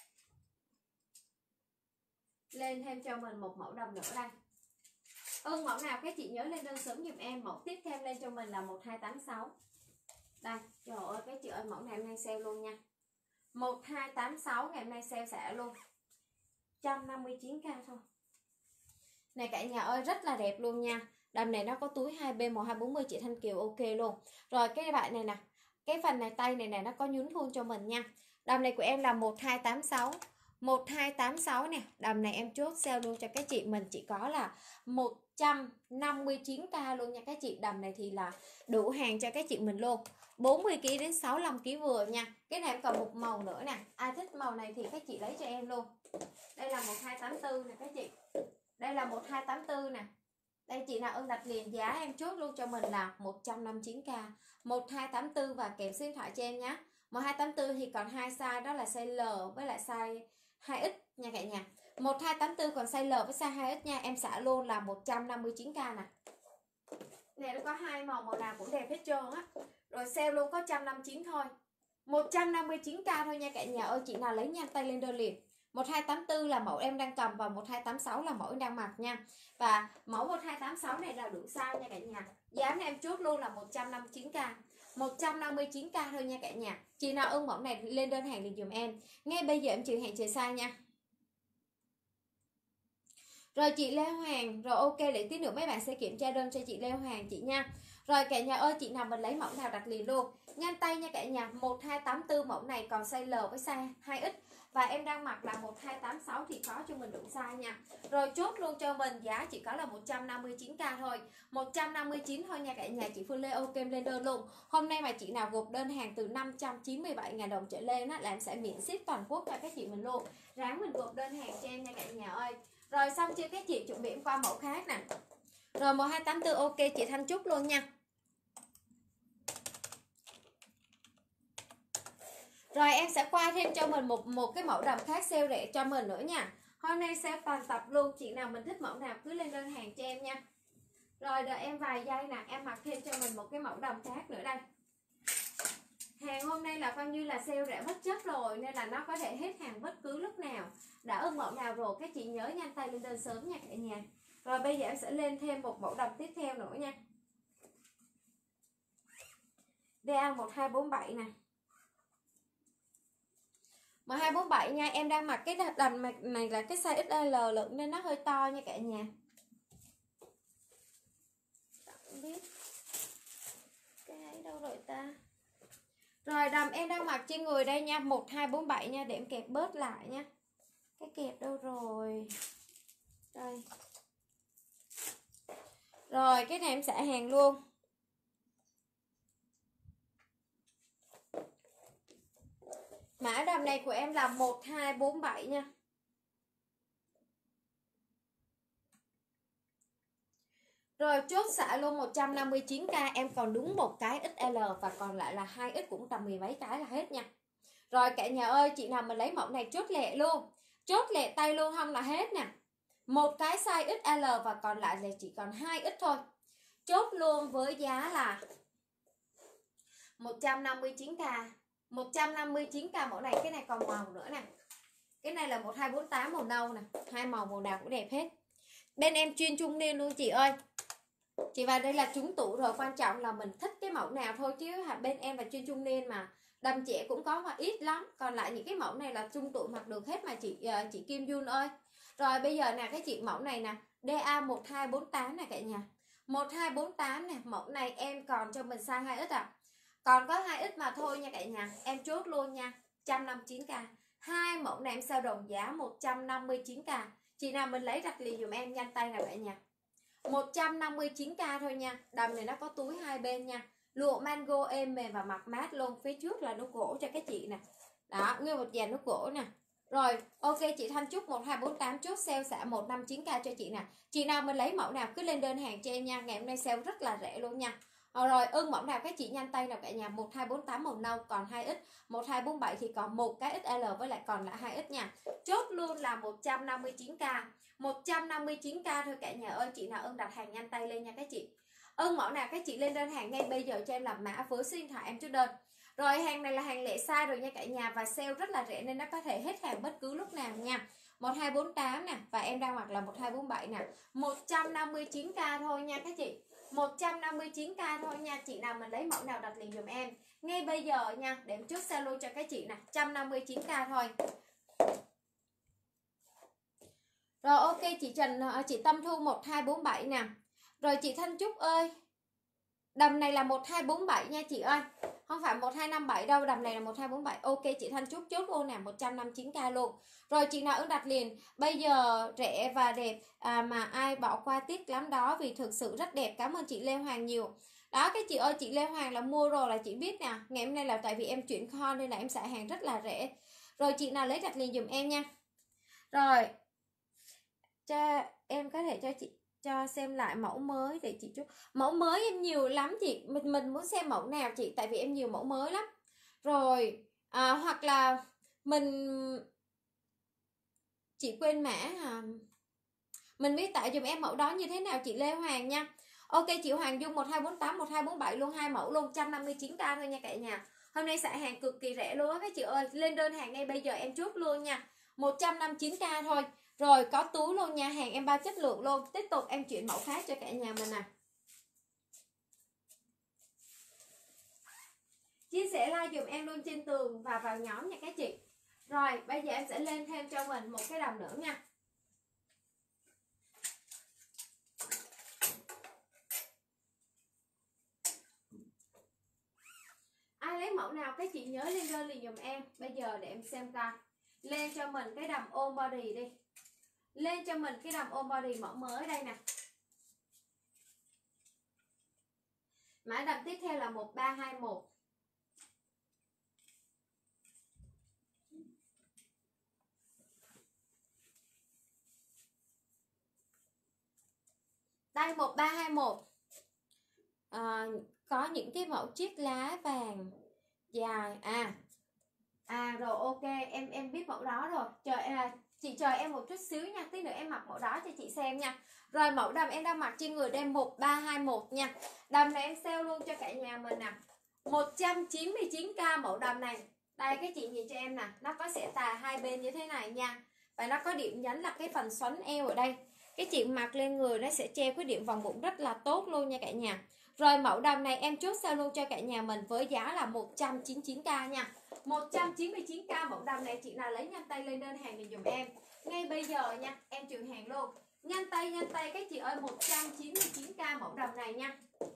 lên thêm cho mình một mẫu đầm nữa đây. Ưng mẫu nào các chị nhớ lên đơn sớm dùm em. Mẫu tiếp theo lên cho mình là một hai tám sáu. Đây, trời ơi các chị ơi, mẫu này hôm nay sale luôn nha. một hai tám sáu ngày hôm nay sale xả luôn. một trăm năm mươi chín k thôi. Này cả nhà ơi, rất là đẹp luôn nha. Đầm này nó có túi hai bên một hai bốn mươi chị Thanh Kiều ok luôn. Rồi cái bạn này nè, cái phần này tay này nè nó có nhún thun cho mình nha. Đầm này của em là một hai tám sáu. một hai tám sáu nè. Đầm này em chốt sale luôn cho các chị mình chỉ có là một trăm năm mươi chín k luôn nha các chị. Đầm này thì là đủ hàng cho các chị mình luôn. bốn mươi ki lô gam đến sáu mươi lăm ki lô gam vừa nha. Cái này em còn một màu nữa nè. Ai thích màu này thì các chị lấy cho em luôn. Đây là một hai tám tư nè các chị. Đây là một hai tám tư nè. Đây chị nào ưng đặt liền giá em chốt luôn cho mình là một trăm năm mươi chín k. một hai tám tư và kèm số điện thoại cho em nhé. một hai tám tư thì còn hai size, đó là size L với lại size hai x nha cả nhà. một hai tám tư còn size L với size hai x nha. Em xả luôn là một trăm năm mươi chín k nè. Này nó có hai màu, màu nào cũng đẹp hết trơn á. Rồi sale luôn có một trăm năm mươi chín thôi. một trăm năm mươi chín k thôi nha cả nhà ơi. Chị nào lấy nhanh tay lên đơn liền. một hai tám tư là mẫu em đang cầm và một hai tám sáu là mẫu em đang mặc nha. Và mẫu một hai tám sáu này là đủ size nha cả nhà. Giá này em chốt luôn là một trăm năm mươi chín k. một trăm năm mươi chín k thôi nha cả nhà. Chị nào ưng mẫu này lên đơn hàng liền dùm em. Ngay bây giờ em chịu hẹn chờ size nha. Rồi chị Lê Hoàng, rồi ok để tí nữa mấy bạn sẽ kiểm tra đơn cho chị Lê Hoàng chị nha. Rồi cả nhà ơi, chị nào mình lấy mẫu nào đặt liền luôn. Nhanh tay nha cả nhà. một hai tám tư mẫu này còn size L với size hai x. Và em đang mặc là một hai tám sáu thì có cho mình đủ size nha. Rồi chốt luôn cho mình giá chỉ có là một trăm năm mươi chín k thôi. một trăm năm mươi chín thôi nha cả nhà. Chị Phương Lê ok lên đơn luôn. Hôm nay mà chị nào gộp đơn hàng từ năm trăm chín mươi bảy nghìn đồng trở lên á, là em sẽ miễn ship toàn quốc cho các chị mình luôn. Ráng mình gộp đơn hàng cho em nha cả nhà ơi. Rồi xong chưa các chị, chuẩn bị em qua mẫu khác nè. Rồi một hai tám tư ok chị Thanh Trúc luôn nha. Rồi em sẽ qua thêm cho mình một một cái mẫu đầm khác sale rẻ cho mình nữa nha. Hôm nay sale toàn tập luôn. Chị nào mình thích mẫu nào cứ lên đơn hàng cho em nha. Rồi đợi em vài giây nè. Em mặc thêm cho mình một cái mẫu đầm khác nữa đây. Hàng hôm nay là coi như là sale rẻ bất chấp rồi, nên là nó có thể hết hàng bất cứ lúc nào. Đã ưng mẫu nào rồi các chị nhớ nhanh tay lên đơn sớm nha cả nhà. Rồi bây giờ em sẽ lên thêm một mẫu đầm tiếp theo nữa nha. đê a một hai bốn bảy nè. một hai bốn bảy nha. Em đang mặc cái đầm này là cái size ích lờ lượng nên nó hơi to nha cả nhà. Không biết cái ấy đâu rồi ta. Rồi đầm em đang mặc trên người đây nha. một hai bốn bảy nha. Để em kẹp bớt lại nha. Cái kẹp đâu rồi. Đây. Rồi cái này em xả hàng luôn. Mã đầm này của em là một hai bốn bảy nha. Rồi chốt xả luôn một trăm năm mươi chín k. Em còn đúng một cái ích lờ và còn lại là hai x cũng tầm mười mấy cái là hết nha. Rồi cả nhà ơi, chị nào mình lấy mẫu này chốt lẹ luôn. Chốt lẹ tay luôn không là hết nè. Một cái size ích lờ và còn lại là chỉ còn hai x thôi. Chốt luôn với giá là một trăm năm mươi chín k. một trăm năm mươi chín k mẫu này. Cái này còn màu nữa nè. Cái này là một hai bốn tám màu nâu nè. Hai màu màu nào cũng đẹp hết. Bên em chuyên trung niên luôn chị ơi. Chị vào đây là trúng tủ rồi. Quan trọng là mình thích cái mẫu nào thôi. Chứ bên em là chuyên trung niên mà. Đầm trẻ cũng có mà ít lắm. Còn lại những cái mẫu này là trung tủ mặc được hết mà chị chị Kim Jun ơi. Rồi bây giờ nè cái chị mẫu này nè. đê a một hai bốn tám nè cả nhà. một hai bốn tám nè. Mẫu này em còn cho mình size hai x à. Còn có hai x mà thôi nha cả nhà. Em chốt luôn nha. một trăm năm mươi chín k. Hai mẫu này em sao đồng giá một trăm năm mươi chín k. Chị nào mình lấy đặt liền dùm em nhanh tay nào cả nhà. một trăm năm mươi chín k thôi nha. Đầm này nó có túi hai bên nha. Lụa mango êm mềm và mặt mát luôn. Phía trước là nút gỗ cho các chị nè. Đó, nguyên một dàn nút gỗ nè. Rồi, ok chị Thanh Trúc một hai bốn tám chốt sale xả một trăm năm mươi chín k cho chị nè. Chị nào mình lấy mẫu nào cứ lên đơn hàng cho em nha. Ngày hôm nay sale rất là rẻ luôn nha. Rồi, ưng mẫu nào các chị nhanh tay nào cả nhà. một hai bốn tám màu nâu còn hai x. một hai bốn bảy thì còn một cái ích lờ với lại còn lại hai x nha. Chốt luôn là một trăm năm mươi chín k. một trăm năm mươi chín k thôi cả nhà ơi. Chị nào ưng đặt hàng nhanh tay lên nha các chị. Ưng mẫu nào các chị lên đơn hàng ngay bây giờ cho em làm mã với số điện thoại em chốt đơn. Rồi hàng này là hàng lẻ size rồi nha cả nhà. Và sale rất là rẻ nên nó có thể hết hàng bất cứ lúc nào nha. một hai bốn tám nè. Và em đang mặc là một hai bốn bảy nè. một trăm năm mươi chín k thôi nha các chị. một trăm năm mươi chín k thôi nha. Chị nào mình lấy mẫu nào đặt liền dùm em ngay bây giờ nha. Để em chốt sale luôn cho các chị nè. một trăm năm mươi chín k thôi. Rồi ok chị Trần, chị Tâm Thu một hai bốn bảy nè. Rồi chị Thanh Trúc ơi, đầm này là một hai bốn bảy nha chị ơi, không phải một hai năm bảy đâu, đầm này là một hai bốn bảy. Ok chị Thanh Trúc chốt luôn nè, một trăm năm mươi chín k luôn. Rồi chị nào ưng đặt liền, bây giờ rẻ và đẹp à, mà ai bỏ qua tiếc lắm đó, vì thực sự rất đẹp. Cảm ơn chị Lê Hoàng nhiều. Đó cái chị ơi, chị Lê Hoàng là mua rồi là chị biết nè, ngày hôm nay là tại vì em chuyển kho nên là em xả hàng rất là rẻ. Rồi chị nào lấy đặt liền dùm em nha. Rồi cho em có thể cho chị cho xem lại mẫu mới để chị chốt. Mẫu mới em nhiều lắm chị, mình mình muốn xem mẫu nào chị, tại vì em nhiều mẫu mới lắm. Rồi à, hoặc là mình chị quên mã à, mình biết tại dùm em mẫu đó như thế nào chị Lê Hoàng nha. Ok chị Hoàng Dung một hai bốn tám một hai bốn bảy luôn, hai mẫu luôn, một trăm năm mươi chín k thôi nha cả nhà. Hôm nay xả hàng cực kỳ rẻ luôn á các chị ơi, lên đơn hàng ngay bây giờ em chốt luôn nha, một trăm năm mươi chín k thôi. Rồi có túi luôn nha, hàng em bao chất lượng luôn. Tiếp tục em chuyển mẫu khác cho cả nhà mình nè. Chia sẻ like dùm em luôn trên tường và vào nhóm nha các chị. Rồi bây giờ em sẽ lên thêm cho mình một cái đầm nữa nha. Ai lấy mẫu nào các chị nhớ lên đơn liền dùm em. Bây giờ để em xem coi. Lên cho mình cái đầm ôm body đi. Lên cho mình cái đầm ôm body mẫu mới đây nè. Mã đầm tiếp theo là một ba hai một. Đây một ba hai một. À, có những cái mẫu chiếc lá vàng dài. À À rồi ok, em em biết mẫu đó rồi. Chờ à, chị chờ em một chút xíu nha, tí nữa em mặc mẫu đó cho chị xem nha. Rồi mẫu đầm em đang mặc trên người đem một ba hai một nha. Đầm này em sale luôn cho cả nhà mình nè. một trăm chín mươi chín k mẫu đầm này. Đây các chị nhìn cho em nè, nó có xẻ tà hai bên như thế này nha. Và nó có điểm nhấn là cái phần xoắn eo ở đây. Cái chị mặc lên người nó sẽ che cái điểm vòng bụng rất là tốt luôn nha cả nhà. Rồi mẫu đầm này em chốt sale luôn cho cả nhà mình với giá là một trăm chín mươi chín k nha. một trăm chín mươi chín k mẫu đầm này, chị nào lấy nhanh tay lên đơn hàng thì dùm em ngay bây giờ nha, em trừ hàng luôn. Nhanh tay nhanh tay các chị ơi, một trăm chín mươi chín k mẫu đầm này nha.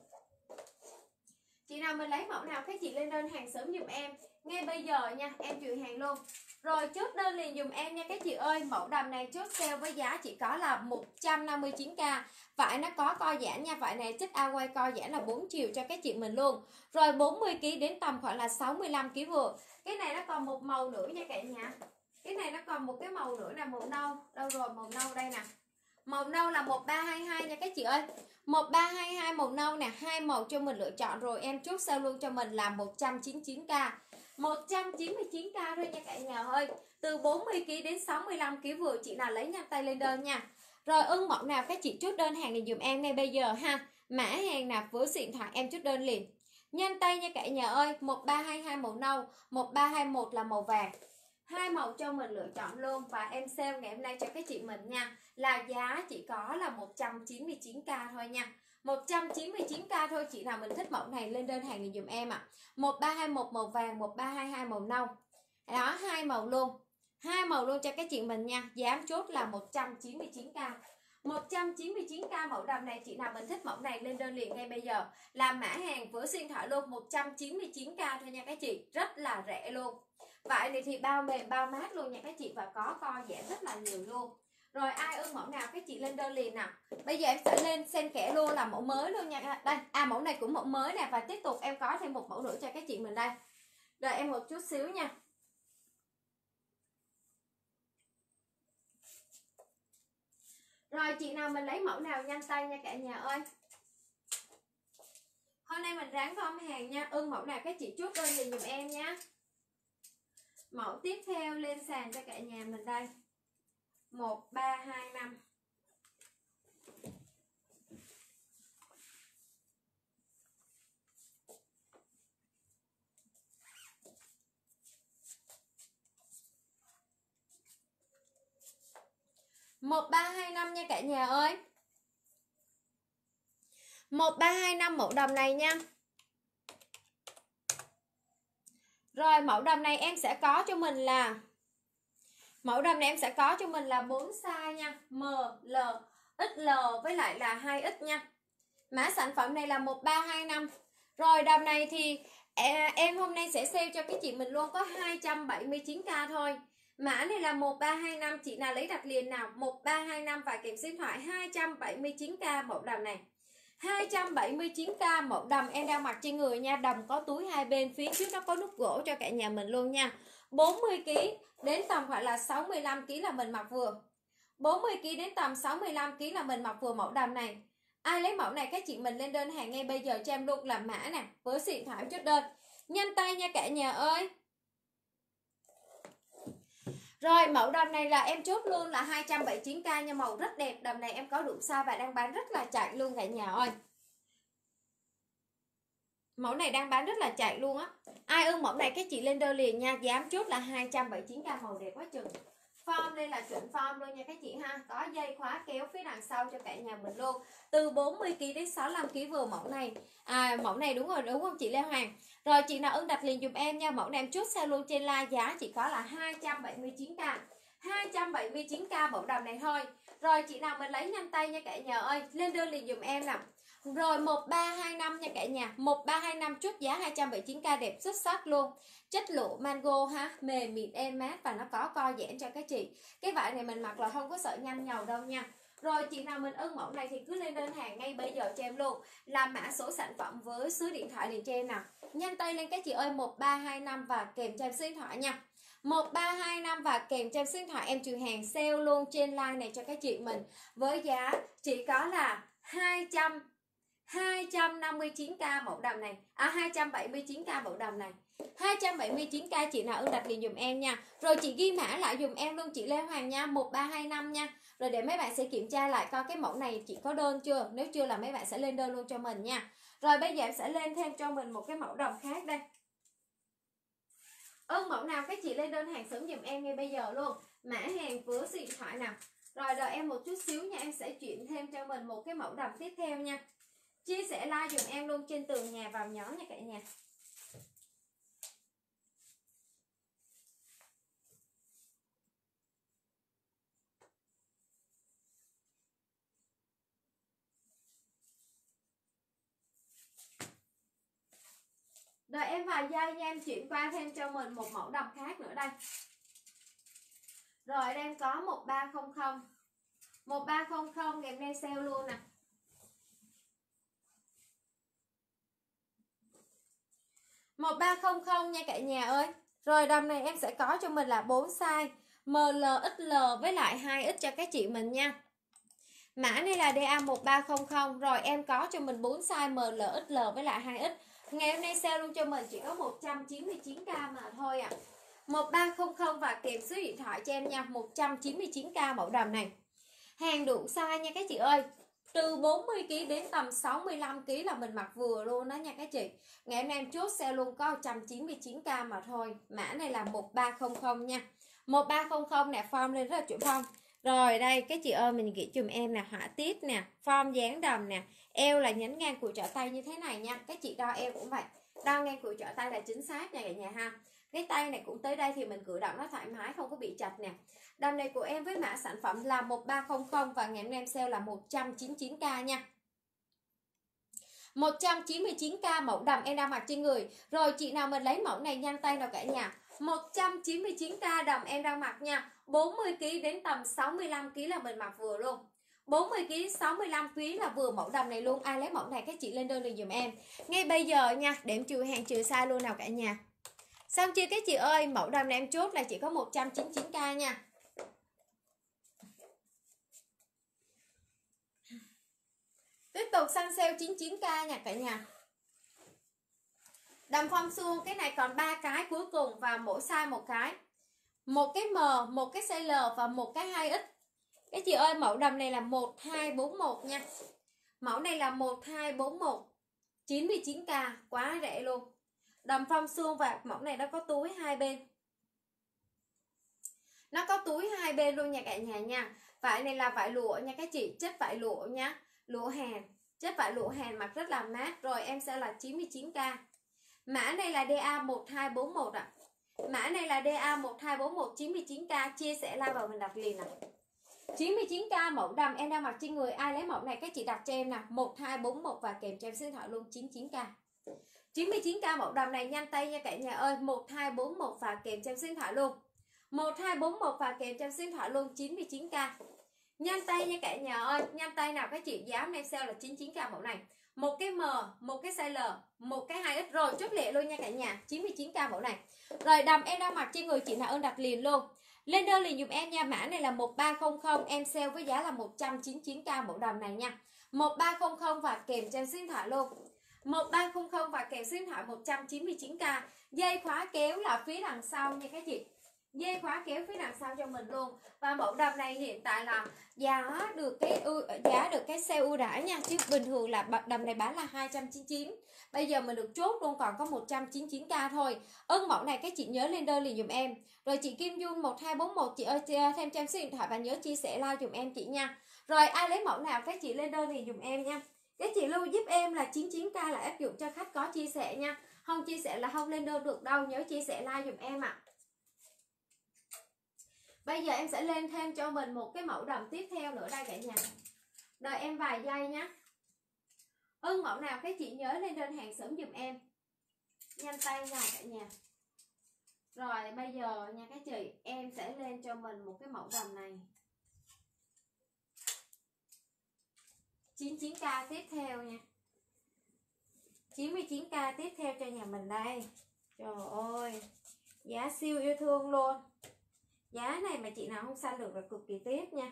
Chị nào mình lấy mẫu nào các chị lên đơn hàng sớm dùm em ngay bây giờ nha, em trừ hàng luôn. Rồi chốt đơn liền dùm em nha các chị ơi. Mẫu đầm này chốt sale với giá chỉ có là một trăm năm mươi chín k. Vải nó có co giãn nha, vải này chất ao quay co giãn là bốn chiều cho các chị mình luôn. Rồi bốn mươi ki lô gam đến tầm khoảng là sáu mươi lăm ki lô gam vừa. Cái này nó còn một màu nữa nha cả nhà. Cái này nó còn một cái màu nữa là màu nâu. Đâu rồi, màu nâu đây nè. Màu nâu là một ba hai hai nha các chị ơi. một ba hai hai màu nâu nè, hai màu cho mình lựa chọn rồi em chốt sale luôn cho mình là một trăm chín mươi chín k. một trăm chín mươi chín k thôi nha cả nhà ơi. Từ bốn mươi ki lô gam đến sáu mươi lăm ki lô gam vừa, chị nào lấy nhanh tay lên đơn nha. Rồi ưng mẫu nào các chị chốt đơn hàng thì dùm em ngay bây giờ ha. Mã hàng nạp với điện thoại em chốt đơn liền. Nhanh tay nha cả nhà ơi. một ba hai hai màu nâu, một ba hai một là màu vàng. Hai màu cho mình lựa chọn luôn. Và em sale ngày hôm nay cho các chị mình nha, là giá chỉ có là một trăm chín mươi chín k thôi nha. một trăm chín mươi chín k thôi. Chị nào mình thích mẫu này lên đơn hàng thì dùm em ạ. À. một ba hai một màu vàng, một ba hai hai màu nâu. Đó, hai màu luôn. Hai màu luôn cho các chị mình nha. Giá chốt là một trăm chín mươi chín k. một trăm chín mươi chín k mẫu đầm này, chị nào mình thích mẫu này lên đơn liền ngay bây giờ. Làm mã hàng với điện thoại luôn, một trăm chín mươi chín k thôi nha các chị. Rất là rẻ luôn. Vải này thì bao mềm bao mát luôn nha các chị, và có co giãn rất là nhiều luôn. Rồi ai ưng mẫu nào các chị lên đơn liền nào. Bây giờ em sẽ lên xen kẽ luôn là mẫu mới luôn nha. Đây, à mẫu này cũng mẫu mới nè, và tiếp tục em có thêm một mẫu nữa cho các chị mình đây. Đợi em một chút xíu nha. Rồi chị nào mình lấy mẫu nào nhanh tay nha cả nhà ơi. Hôm nay mình ráng gom hàng nha. Ưng mẫu nào các chị chốt đơn liền dùm em nha. Mẫu tiếp theo lên sàn cho cả nhà mình đây. một ba hai năm. một ba hai năm nha cả nhà ơi. một ba hai năm mẫu đầm này nha. Rồi mẫu đầm này em sẽ có cho mình là Mẫu đầm này em sẽ có cho mình là bốn size nha, M, L, ích lờ với lại là hai ích nha. Mã sản phẩm này là một ba hai năm. Rồi đầm này thì à, em hôm nay sẽ sale cho cái chị mình luôn có hai trăm bảy mươi chín k thôi. Mã này là một ba hai năm, chị nào lấy đặt liền nào, một ba hai năm và kèm số điện thoại hai trăm bảy mươi chín k mẫu đầm này. hai trăm bảy mươi chín k mẫu đầm em đang mặc trên người nha, đầm có túi hai bên, phía trước nó có nút gỗ cho cả nhà mình luôn nha. bốn mươi ki lô gam đến tầm khoảng là sáu mươi lăm ki lô gam là mình mặc vừa. bốn mươi ki lô gam đến tầm sáu mươi lăm ki lô gam là mình mặc vừa mẫu đầm này. Ai lấy mẫu này các chị mình lên đơn hàng ngay bây giờ cho em luôn là mã nè, với số điện thoại chốt đơn. Nhanh tay nha cả nhà ơi. Rồi mẫu đầm này là em chốt luôn là hai trăm bảy mươi chín k nha, màu rất đẹp. Đầm này em có đủ size và đang bán rất là chạy luôn cả nhà ơi. Mẫu này đang bán rất là chạy luôn á. Ai ưng mẫu này các chị lên đơn liền nha, dám chốt là hai trăm bảy mươi chín k, màu đẹp quá chừng. Form đây là chuẩn form luôn nha các chị ha. Có dây khóa kéo phía đằng sau cho cả nhà mình luôn. Từ bốn mươi ki lô gam đến sáu mươi lăm ki lô gam vừa mẫu này. À mẫu này đúng rồi đúng không chị Lê Hoàng? Rồi chị nào ưng đặt liền dùm em nha. Mẫu này em chốt sale luôn trên live, giá chỉ có là hai trăm bảy mươi chín k. hai trăm bảy mươi chín k mẫu đầm này thôi. Rồi chị nào mình lấy nhanh tay nha cả nhà ơi, lên đơn liền dùm em nè. Rồi một ba hai năm nha cả nhà, một ba hai năm chốt giá hai trăm bảy mươi chín k, đẹp xuất sắc luôn. Chất lụa mango ha, mềm mịn êm mát và nó có co giãn cho các chị. Cái vải này mình mặc là không có sợ nhanh nhầu đâu nha. Rồi chị nào mình ưng mẫu này thì cứ lên đơn hàng ngay bây giờ cho em luôn, làm mã số sản phẩm với số điện thoại liền cho em nào. Nhanh tay lên các chị ơi, một ba hai năm và kèm cho em số điện thoại nha. một ba hai năm và kèm cho em số điện thoại, em trừ hàng sale luôn trên live này cho các chị mình với giá chỉ có là hai trăm hai trăm năm mươi chín k mẫu đầm này. À hai trăm bảy mươi chín k mẫu đầm này. hai trăm bảy mươi chín k chị nào ưng đặt liền dùm em nha. Rồi chị ghi mã lại dùm em luôn chị Lê Hoàng nha, một ba hai năm nha. Rồi để mấy bạn sẽ kiểm tra lại coi cái mẫu này chị có đơn chưa. Nếu chưa là mấy bạn sẽ lên đơn luôn cho mình nha. Rồi bây giờ em sẽ lên thêm cho mình một cái mẫu đầm khác đây. Ưng mẫu nào các chị lên đơn hàng sớm dùm em ngay bây giờ luôn. Mã hàng với số điện thoại nào. Rồi đợi em một chút xíu nha, em sẽ chuyển thêm cho mình một cái mẫu đầm tiếp theo nha. Chia sẻ like dùm em luôn trên tường nhà vào nhóm nha cả nhà. Đợi em vài giây nha, em chuyển qua thêm cho mình một mẫu đầm khác nữa đây. Rồi đang có một ba không không. một ba không không ngày hôm nay sale luôn nè. một ba không không nha cả nhà ơi. Rồi đầm này em sẽ có cho mình là bốn size, M L ích lờ với lại hai ích cho các chị mình nha. Mã này là D A một ba không không. Rồi em có cho mình bốn size M L ích lờ với lại hai ích. Ngày hôm nay sale luôn cho mình chỉ có một trăm chín mươi chín k mà thôi ạ. À. một ba không không và kèm số điện thoại cho em nha, một trăm chín mươi chín k mẫu đầm này. Hàng đủ size nha các chị ơi. Từ bốn mươi ki lô gam đến tầm sáu mươi lăm ki lô gam là mình mặc vừa luôn đó nha các chị. Ngày hôm nay em chốt sale luôn có một trăm chín mươi chín k mà thôi. Mã này là một ba không không nha. một ba không không nè, form lên rất là chuẩn form. Rồi đây các chị ơi, mình ghi dùm em nè, họa tiết nè, form dáng đầm nè, eo là nhánh ngang của trở tay như thế này nha. Các chị đo eo cũng vậy, đo ngang của trở tay là chính xác nha cả nhà ha. Cái tay này cũng tới đây thì mình cử động nó thoải mái, không có bị chặt nè. Đầm này của em với mã sản phẩm là một ba không không và ngày hôm nay em sale là một trăm chín mươi chín k nha. một trăm chín mươi chín k mẫu đầm em đang mặc trên người. Rồi chị nào mình lấy mẫu này nhanh tay nào cả nhà. một trăm chín mươi chín k đầm em đang mặc nha. bốn mươi ki lô gam đến tầm sáu mươi lăm ki lô gam là mình mặc vừa luôn. bốn mươi ki lô gam sáu mươi lăm ki lô gam là vừa mẫu đầm này luôn. Ai lấy mẫu này các chị lên đơn liền dùm em. Ngay bây giờ nha, để em trừ hàng trừ size luôn nào cả nhà. Xong chưa các chị ơi, mẫu đầm này em chốt là chỉ có một trăm chín mươi chín k nha. Tiếp tục săn sale chín mươi chín k nha cả nhà. Đầm form suông, cái này còn ba cái cuối cùng và mỗi size một cái. Một cái M, một cái size L và một cái hai ích. Các chị ơi, mẫu đầm này là một hai bốn một nha. Mẫu này là một hai bốn một, chín mươi chín k, quá rẻ luôn. Đầm form suông và mẫu này nó có túi hai bên. Nó có túi hai bên luôn nha cả nhà nha. Vải này là vải lụa nha các chị, chất vải lụa nha. Lụa Hàn, chất vải lụa Hàn mặc rất là mát. Rồi em sẽ là chín mươi chín k. Mã này là D A một hai bốn một ạ. À. Mã này là đê a một hai bốn một chín mươi chín k, chia sẻ like vào mình đặt liền nào. chín mươi chín k mẫu đầm em đang mặc trên người, ai lấy mẫu này các chị đặt cho em nè, một hai bốn một và kèm cho em số điện thoại luôn chín mươi chín k. chín mươi chín k mẫu đầm này nhanh tay nha cả nhà ơi, một hai bốn một và kèm cho em số điện thoại luôn. một hai bốn một và kèm cho em số điện thoại luôn chín mươi chín k. Nhanh tay nha cả nhà ơi, nhanh tay nào các chị, giá em sale là chín mươi chín k mẫu này. Một cái M, một cái size L, một cái hai X rồi chốt lệ luôn nha cả nhà, chín mươi chín k mẫu này. Rồi đầm em đang mặc trên người chị nào ơn đặt liền luôn. Lên đơn liền dùm em nha, mã này là một ba không không, em sale với giá là một trăm chín mươi chín k mẫu đầm này nha. một ba không không và kèm cho em số điện thoại luôn. một ba không không và kèm số điện thoại một trăm chín mươi chín k. Dây khóa kéo là phía đằng sau nha các chị. Dây khóa kéo phía đằng sau cho mình luôn. Và mẫu đầm này hiện tại là giá được cái giá được cái sale ưu đãi nha, chứ bình thường là đầm này bán là hai trăm chín mươi chín. Bây giờ mình được chốt luôn còn có một trăm chín mươi chín k thôi. Ưng mẫu này các chị nhớ lên đơn liền dùm em. Rồi chị Kim Dung một hai bốn một chị ơi thêm cho em số điện thoại và nhớ chia sẻ like dùm em chị nha. Rồi ai lấy mẫu nào các chị lên đơn liền dùm em nha. Các chị lưu giúp em là chín mươi chín k là áp dụng cho khách có chia sẻ nha. Không chia sẻ là không lên đơn được đâu, nhớ chia sẻ like dùm em ạ. À. Bây giờ em sẽ lên thêm cho mình một cái mẫu đầm tiếp theo nữa đây cả nhà. Đợi em vài giây nhé. Ưng mẫu nào các chị nhớ lên đơn hàng sớm dùm em. Nhanh tay nha cả nhà. Rồi bây giờ nha các chị, em sẽ lên cho mình một cái mẫu đầm này. chín mươi chín k tiếp theo nha. chín mươi chín k tiếp theo cho nhà mình đây. Trời ơi, giá siêu yêu thương luôn. Giá này mà chị nào không săn được là cực kỳ tiếc nha.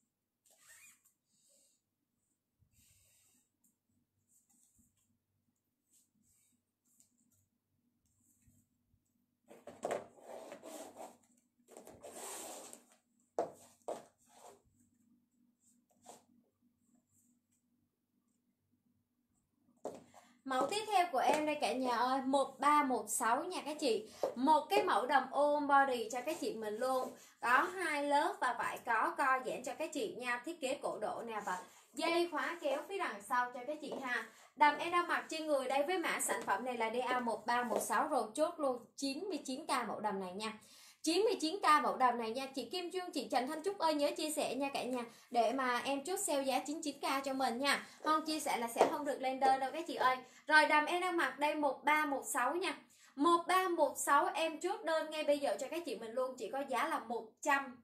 Mẫu tiếp theo của em đây cả nhà ơi, một ba một sáu nha các chị. Một cái mẫu đầm ôm body cho các chị mình luôn. Có hai lớp và phải có co giãn cho các chị nha. Thiết kế cổ độ nè và dây khóa kéo phía đằng sau cho các chị ha. Đầm em đang mặc trên người đây với mã sản phẩm này là đê a một ba một sáu rồi chốt luôn chín mươi chín k mẫu đầm này nha. chín mươi chín k mẫu đầm này nha. Chị Kim Trương, chị Trần Thanh Trúc ơi nhớ chia sẻ nha cả nhà, để mà em chốt sale giá chín mươi chín k cho mình nha. Không chia sẻ là sẽ không được lên đơn đâu các chị ơi. Rồi đầm em đang mặc đây một ba một sáu nha. một ba một sáu em chốt đơn ngay bây giờ cho các chị mình luôn, chỉ có giá là một trăm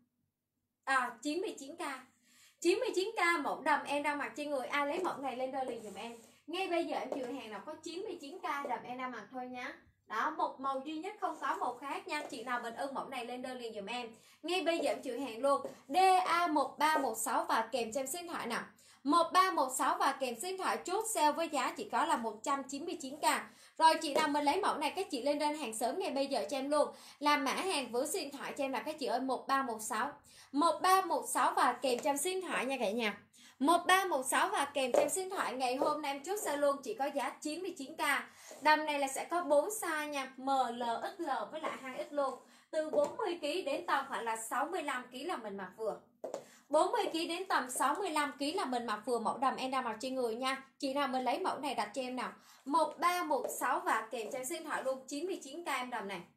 à chín mươi chín k. chín mươi chín k mẫu đầm em đang mặc trên người, ai lấy mẫu này lên đơn liền dùm em. Ngay bây giờ em chịu hàng nào có chín mươi chín k đầm em đang mặc thôi nhá. Đó, một màu duy nhất không có màu khác nha. Chị nào mình ưng mẫu này lên đơn liền dùm em. Ngay bây giờ em chịu hàng luôn. đê a một ba một sáu và kèm cho em số điện thoại nào. một ba một sáu và kèm số điện thoại chốt sale với giá chỉ có là một trăm chín mươi chín k. Rồi chị nào mình lấy mẫu này các chị lên đơn hàng sớm ngay bây giờ cho em luôn. Làm mã hàng với số điện thoại cho em là các chị ơi một ba một sáu. một ba một sáu và kèm cho em số điện thoại nha cả nhà. một ba một sáu và kèm cho em số điện thoại, ngày hôm nay em chốt sale luôn chỉ có giá chín mươi chín k. Đầm này là sẽ có bốn size nha, M, L, ích lờ với lại hai X luôn. Từ bốn mươi ki lô gam đến tầm khoảng là sáu mươi lăm ki lô gam là mình mặc vừa. bốn mươi ki lô gam đến tầm sáu mươi lăm ki lô gam là mình mặc vừa mẫu đầm em đang mặc trên người nha. Chị nào mình lấy mẫu này đặt cho em nào. một ba một sáu và kèm cho em số điện thoại luôn chín mươi chín k em đầm này.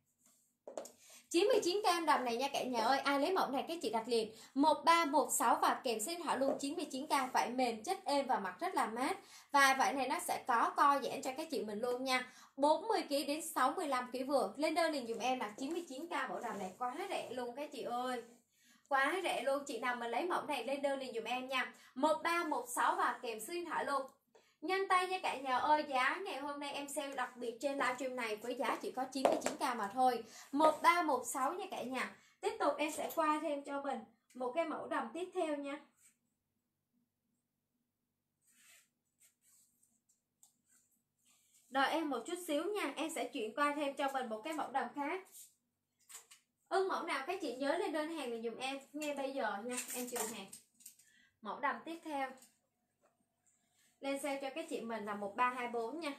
chín mươi chín k em đầm này nha cả nhà ơi, ai lấy mẫu này các chị đặt liền. một ba một sáu và kèm số điện thoại luôn chín mươi chín k, vải mềm chất êm và mặc rất là mát. Và vải này nó sẽ có co giãn cho các chị mình luôn nha. bốn mươi ki lô gam đến sáu mươi lăm ki lô gam vừa. Lên đơn liền dùm em là chín mươi chín k mẫu đầm này quá rẻ luôn các chị ơi. Quá rẻ luôn, chị nào mình lấy mẫu này lên đơn liền dùm em nha. một ba một sáu và kèm số điện thoại luôn. Nhanh tay nha cả nhà ơi, giá ngày hôm nay em sale đặc biệt trên livestream này với giá chỉ có chín mươi chín k mà thôi. một ba một sáu nha cả nhà. Tiếp tục em sẽ qua thêm cho mình một cái mẫu đầm tiếp theo nha. Đợi em một chút xíu nha, em sẽ chuyển qua thêm cho mình một cái mẫu đầm khác. Ưng mẫu nào các chị nhớ lên đơn hàng thì dùm em ngay bây giờ nha, em chịu hàng. Mẫu đầm tiếp theo lên sale cho các chị mình là một ba hai bốn nha.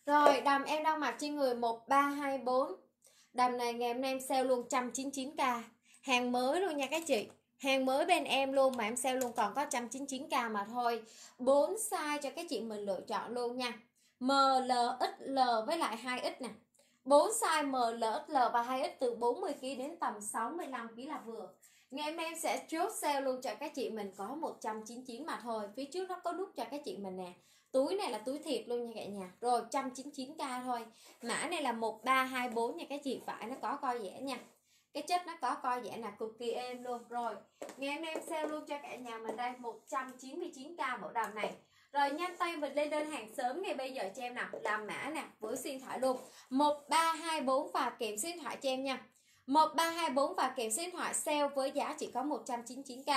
Rồi đầm em đang mặc trên người một ba hai bốn. Đầm này ngày hôm nay em sale luôn một trăm chín mươi chín k. Hàng mới luôn nha các chị. Hàng mới bên em luôn mà em sale luôn còn có một trăm chín mươi chín k mà thôi. bốn size cho các chị mình lựa chọn luôn nha. M, L, ích lờ với lại hai ích nè. bốn size M, L, ích lờ và hai ích từ bốn mươi ki lô gam đến tầm sáu mươi lăm ki lô gam là vừa. Ngày hôm nay em sẽ chốt sale luôn cho các chị mình có một trăm chín mươi chín mà thôi. Phía trước nó có nút cho các chị mình nè. Túi này là túi thiệt luôn nha cả nhà. Rồi một trăm chín mươi chín k thôi. Mã này là một ba hai bốn nha các chị. Phải nó có co giãn nha. Cái chất nó có co giãn là cực kỳ êm luôn. Rồi ngày hôm nay em sale luôn cho cả nhà mình đây một trăm chín mươi chín k mẫu đầm này. Rồi nhanh tay mình lên đơn hàng sớm ngày bây giờ cho em nào. Làm mã nè với số điện thoại luôn một ba hai bốn và kèm số điện thoại cho em nha. Một ba hai bốn và kèm số điện thoại sale với giá chỉ có một trăm chín mươi chín k.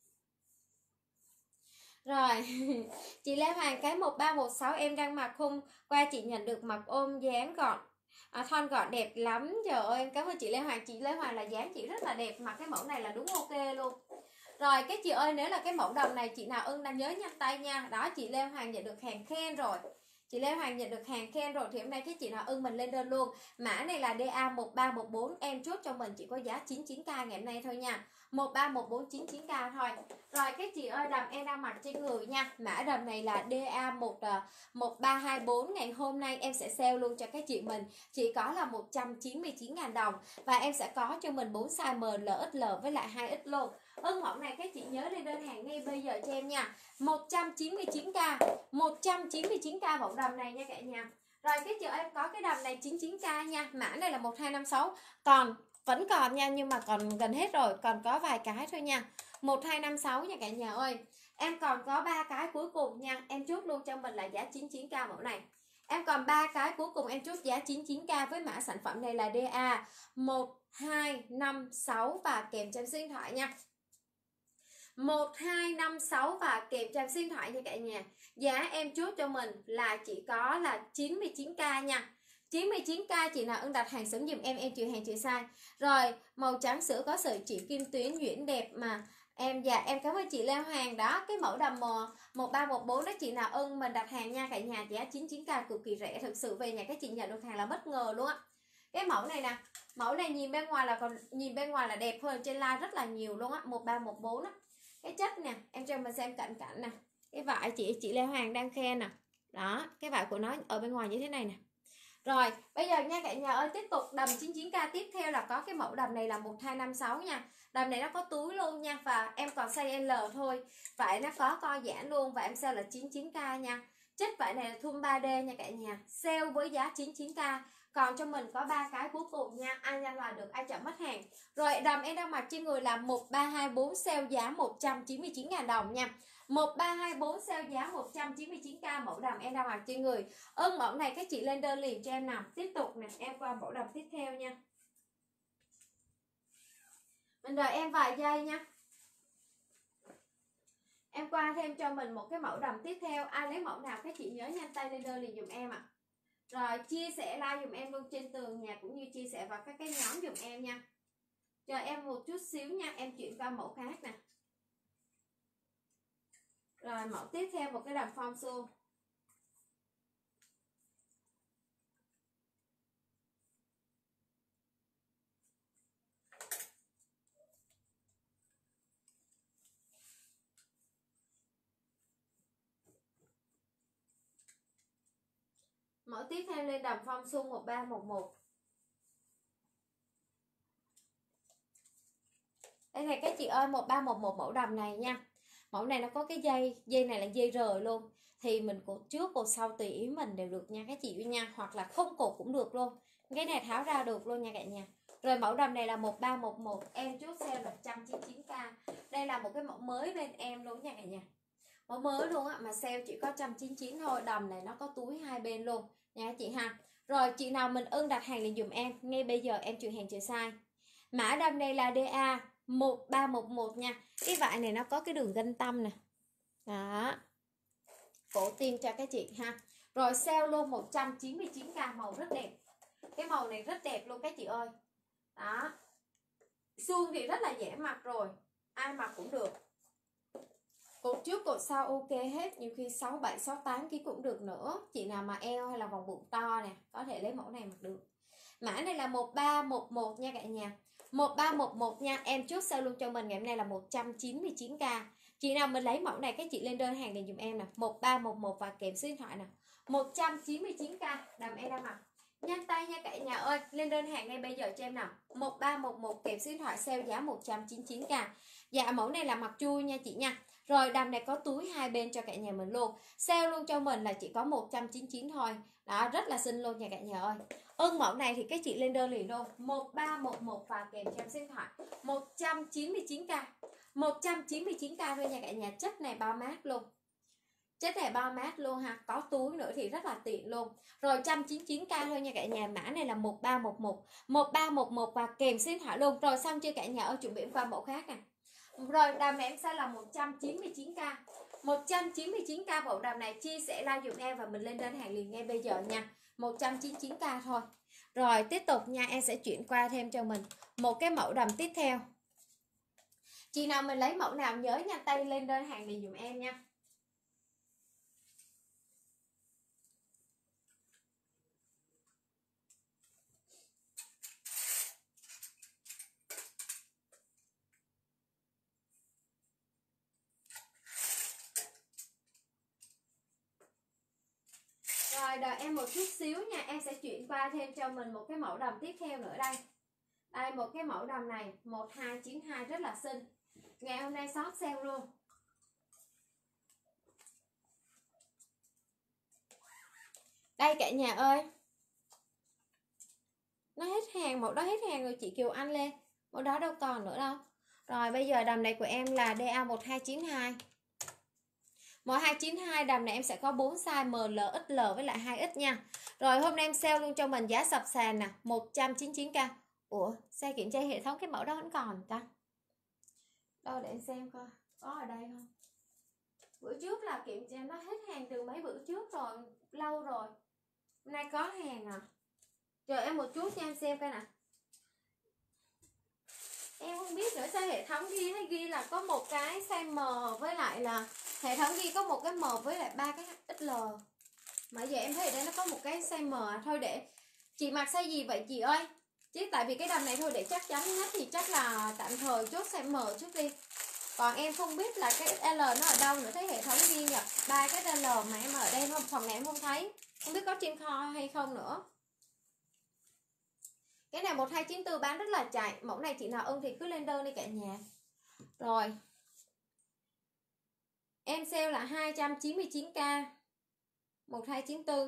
Rồi chị Lê Hoàng cái một ba một sáu em đang mặc hôm qua chị nhận được mặc ôm dáng gọn à, thon gọn đẹp lắm. Trời ơi em cảm ơn chị Lê Hoàng. Chị Lê Hoàng là dáng chị rất là đẹp, mặc cái mẫu này là đúng ok luôn. Rồi các chị ơi, nếu là cái mẫu đầm này chị nào ưng đang nhớ nhanh tay nha. Đó, chị Lê Hoàng nhận được hàng khen rồi. Chị Lê Hoàng nhận được hàng khen rồi thì hôm nay các chị nào ưng mình lên đơn luôn. Mã này là đê a một ba một bốn, em chốt cho mình chỉ có giá chín mươi chín k ngày hôm nay thôi nha. một ba một bốn chín mươi chín k thôi. Rồi các chị ơi, đầm em đang mặc trên người nha. Mã đầm này là đê a một ba hai bốn, ngày hôm nay em sẽ sale luôn cho các chị mình chỉ có là một trăm chín mươi chín nghìn đồng và em sẽ có cho mình bốn size M, L, ích lờ với lại hai ích luôn. Ưng mẫu này các chị nhớ lên đơn hàng ngay bây giờ cho em nha. một trăm chín mươi chín k, một trăm chín mươi chín k mẫu đầm này nha cả nhà. Rồi cái chị em có cái đầm này chín mươi chín k nha. Mã này là một hai năm sáu. Còn vẫn còn nha, nhưng mà còn gần hết rồi, còn có vài cái thôi nha. một hai năm sáu nha cả nhà ơi. Em còn có ba cái cuối cùng nha. Em chốt luôn cho mình là giá chín mươi chín k mẫu này. Em còn ba cái cuối cùng em chốt giá chín mươi chín k với mã sản phẩm này là đê a một hai năm sáu và kèm cho em số điện thoại nha. một hai năm sáu và kèm cho em số điện thoại nha cả nhà. Giá em chốt cho mình là chỉ có là chín mươi chín k nha. chín mươi chín k chị nào ưng đặt hàng sớm dùm em, em chịu hàng chịu size. Rồi màu trắng sữa có sợi chỉ kim tuyến nhuyễn đẹp mà em. Dạ em cảm ơn chị Lê Hoàng. Đó cái mẫu đầm một ba một bốn đó chị nào ưng mình đặt hàng nha cả nhà. Giá chín mươi chín k cực kỳ rẻ, thực sự về nhà các chị nhận được hàng là bất ngờ luôn á. Cái mẫu này nè, mẫu này nhìn bên ngoài là còn nhìn bên ngoài là đẹp hơn trên live rất là nhiều luôn á. một ba một bốn á. Cái chất nè, em cho mình xem cận cảnh nè. Cái vải chị chị Lê Hoàng đang khen nè. Đó, cái vải của nó ở bên ngoài như thế này nè. Rồi, bây giờ nha cả nhà ơi, tiếp tục đầm chín mươi chín k tiếp theo là có cái mẫu đầm này là một hai năm sáu nha. Đầm này nó có túi luôn nha và em còn size L thôi. Vải nó có co giãn luôn và em sale là chín mươi chín k nha. Chất vải này là thun ba D nha cả nhà. Sale với giá chín mươi chín k. Còn cho mình có ba cái cuối cùng nha. Ai nhanh là được, ai chậm mất hàng. Rồi đầm em đang mặc trên người là một ba hai bốn sale giá một trăm chín mươi chín nghìn đồng nha. một ba hai bốn sale giá một trăm chín mươi chín k mẫu đầm em đang mặc trên người. Ưng mẫu này các chị lên đơn liền cho em nào. Tiếp tục nè, em qua mẫu đầm tiếp theo nha. Mình đợi em vài giây nha. Em qua thêm cho mình một cái mẫu đầm tiếp theo. Ai lấy mẫu nào các chị nhớ nhanh tay lên đơn liền dùm em ạ. À. Rồi chia sẻ like dùm em luôn trên tường nhà cũng như chia sẻ vào các cái nhóm dùm em nha. Chờ em một chút xíu nha, em chuyển qua mẫu khác nè. Rồi mẫu tiếp theo một cái đầm form suông. Mẫu tiếp theo lên đầm form suông một ba một một. Đây này các chị ơi, một ba một một mẫu đầm này nha. Mẫu này nó có cái dây, dây này là dây rời luôn. Thì mình cột trước cột sau tùy ý mình đều được nha các chị nha, hoặc là không cột cũng được luôn. Cái này tháo ra được luôn nha cả nhà. Rồi mẫu đầm này là một ba một một, em chốt sale là một trăm chín mươi chín k. Đây là một cái mẫu mới bên em luôn nha cả nhà. Mẫu mới luôn á mà sale chỉ có một trăm chín mươi chín thôi. Đầm này nó có túi hai bên luôn nha chị ha. Rồi chị nào mình ưng đặt hàng liền dùm em, ngay bây giờ em chịu hàng chịu size. Mã đầm này là đê a một ba một một nha. Cái vải này nó có cái đường gân tăm nè. Đó. Cổ tim cho các chị ha. Rồi sale luôn một trăm chín mươi chín k, màu rất đẹp. Cái màu này rất đẹp luôn các chị ơi. Đó. Suông thì rất là dễ mặc rồi, ai mặc cũng được. Cột trước cột sau ok hết, nhiều khi sáu bảy sáu tám ký cũng được nữa. Chị nào mà eo hay là vòng bụng to nè, có thể lấy mẫu này mặc được. Mã này là một ba một một nha cả nhà. một ba một một nha. Em chốt sale luôn cho mình ngày hôm nay là một trăm chín mươi chín k. Chị nào mình lấy mẫu này các chị lên đơn hàng liền dùm em nè, một ba một một và kèm số điện thoại nè. một trăm chín mươi chín k đầm em đang mặc. Nhanh tay nha cả nhà ơi, lên đơn hàng ngay bây giờ cho em nào. một ba một một kèm số điện thoại sale giá một trăm chín mươi chín k. Dạ mẫu này là mặc chui nha chị nha. Rồi đầm này có túi hai bên cho cả nhà mình luôn. Sale luôn cho mình là chỉ có một trăm chín mươi chín thôi. Đó, rất là xinh luôn nha cả nhà ơi. Ưng mẫu này thì các chị lên đơn liền luôn. một ba một một và kèm cho em số điện thoại một trăm chín mươi chín k. một trăm chín mươi chín k thôi nha cả nhà. Chất này bao mát luôn. Chất này bao mát luôn ha. Có túi nữa thì rất là tiện luôn. Rồi một trăm chín mươi chín k thôi nha cả nhà. Mã này là một ba một một. một ba một một và kèm số điện thoại luôn. Rồi xong chưa cả nhà ơi, chuẩn bị qua mẫu khác nè. Rồi đầm này em sẽ là một trăm chín mươi chín k. một trăm chín mươi chín k bộ đầm này chia sẻ like dùm em và mình lên đơn hàng liền ngay bây giờ nha. một trăm chín mươi chín k thôi. Rồi tiếp tục nha, em sẽ chuyển qua thêm cho mình một cái mẫu đầm tiếp theo. Chị nào mình lấy mẫu nào nhớ nhanh tay lên đơn hàng liền dùm em nha. Rồi đợi em một chút xíu nha, em sẽ chuyển qua thêm cho mình một cái mẫu đầm tiếp theo nữa đây. Đây một cái mẫu đầm này một hai chín hai rất là xinh. Ngày hôm nay sót sale luôn. Đây cả nhà ơi. Nó hết hàng, mẫu đó hết hàng rồi chị Kiều Anh lên. Mẫu đó đâu còn nữa đâu. Rồi bây giờ đầm này của em là đê a một hai chín hai. một hai chín hai đầm này em sẽ có bốn size M L, ích L với lại hai X nha. Rồi hôm nay em sale luôn cho mình giá sập sàn nè, một trăm chín mươi chín k. Ủa, xe kiểm tra hệ thống cái mẫu đó vẫn còn ta. Đâu để em xem coi, có ở đây không? Bữa trước là kiểm tra nó hết hàng từ mấy bữa trước rồi, lâu rồi. Hôm nay có hàng à. Chờ em một chút nha, em xem coi nè. Em không biết nữa sao hệ thống ghi hay ghi là có một cái size M với lại là hệ thống ghi có một cái M với lại ba cái ích L. Mà giờ em thấy ở đây nó có một cái size M. Thôi để chị mặc size gì vậy chị ơi? Chứ tại vì cái đầm này thôi để chắc chắn nhất thì chắc là tạm thời chốt size M trước đi. Còn em không biết là cái ích L nó ở đâu nữa. Thấy hệ thống ghi nhập ba cái L mà em ở đây không, phòng này em không thấy. Không biết có trên kho hay không nữa. Cái này một hai chín tư bán rất là chạy. Mẫu này chị nào ưng thì cứ lên đơn đi cả nhà. Rồi em sale là hai trăm chín mươi chín k, một hai chín tư.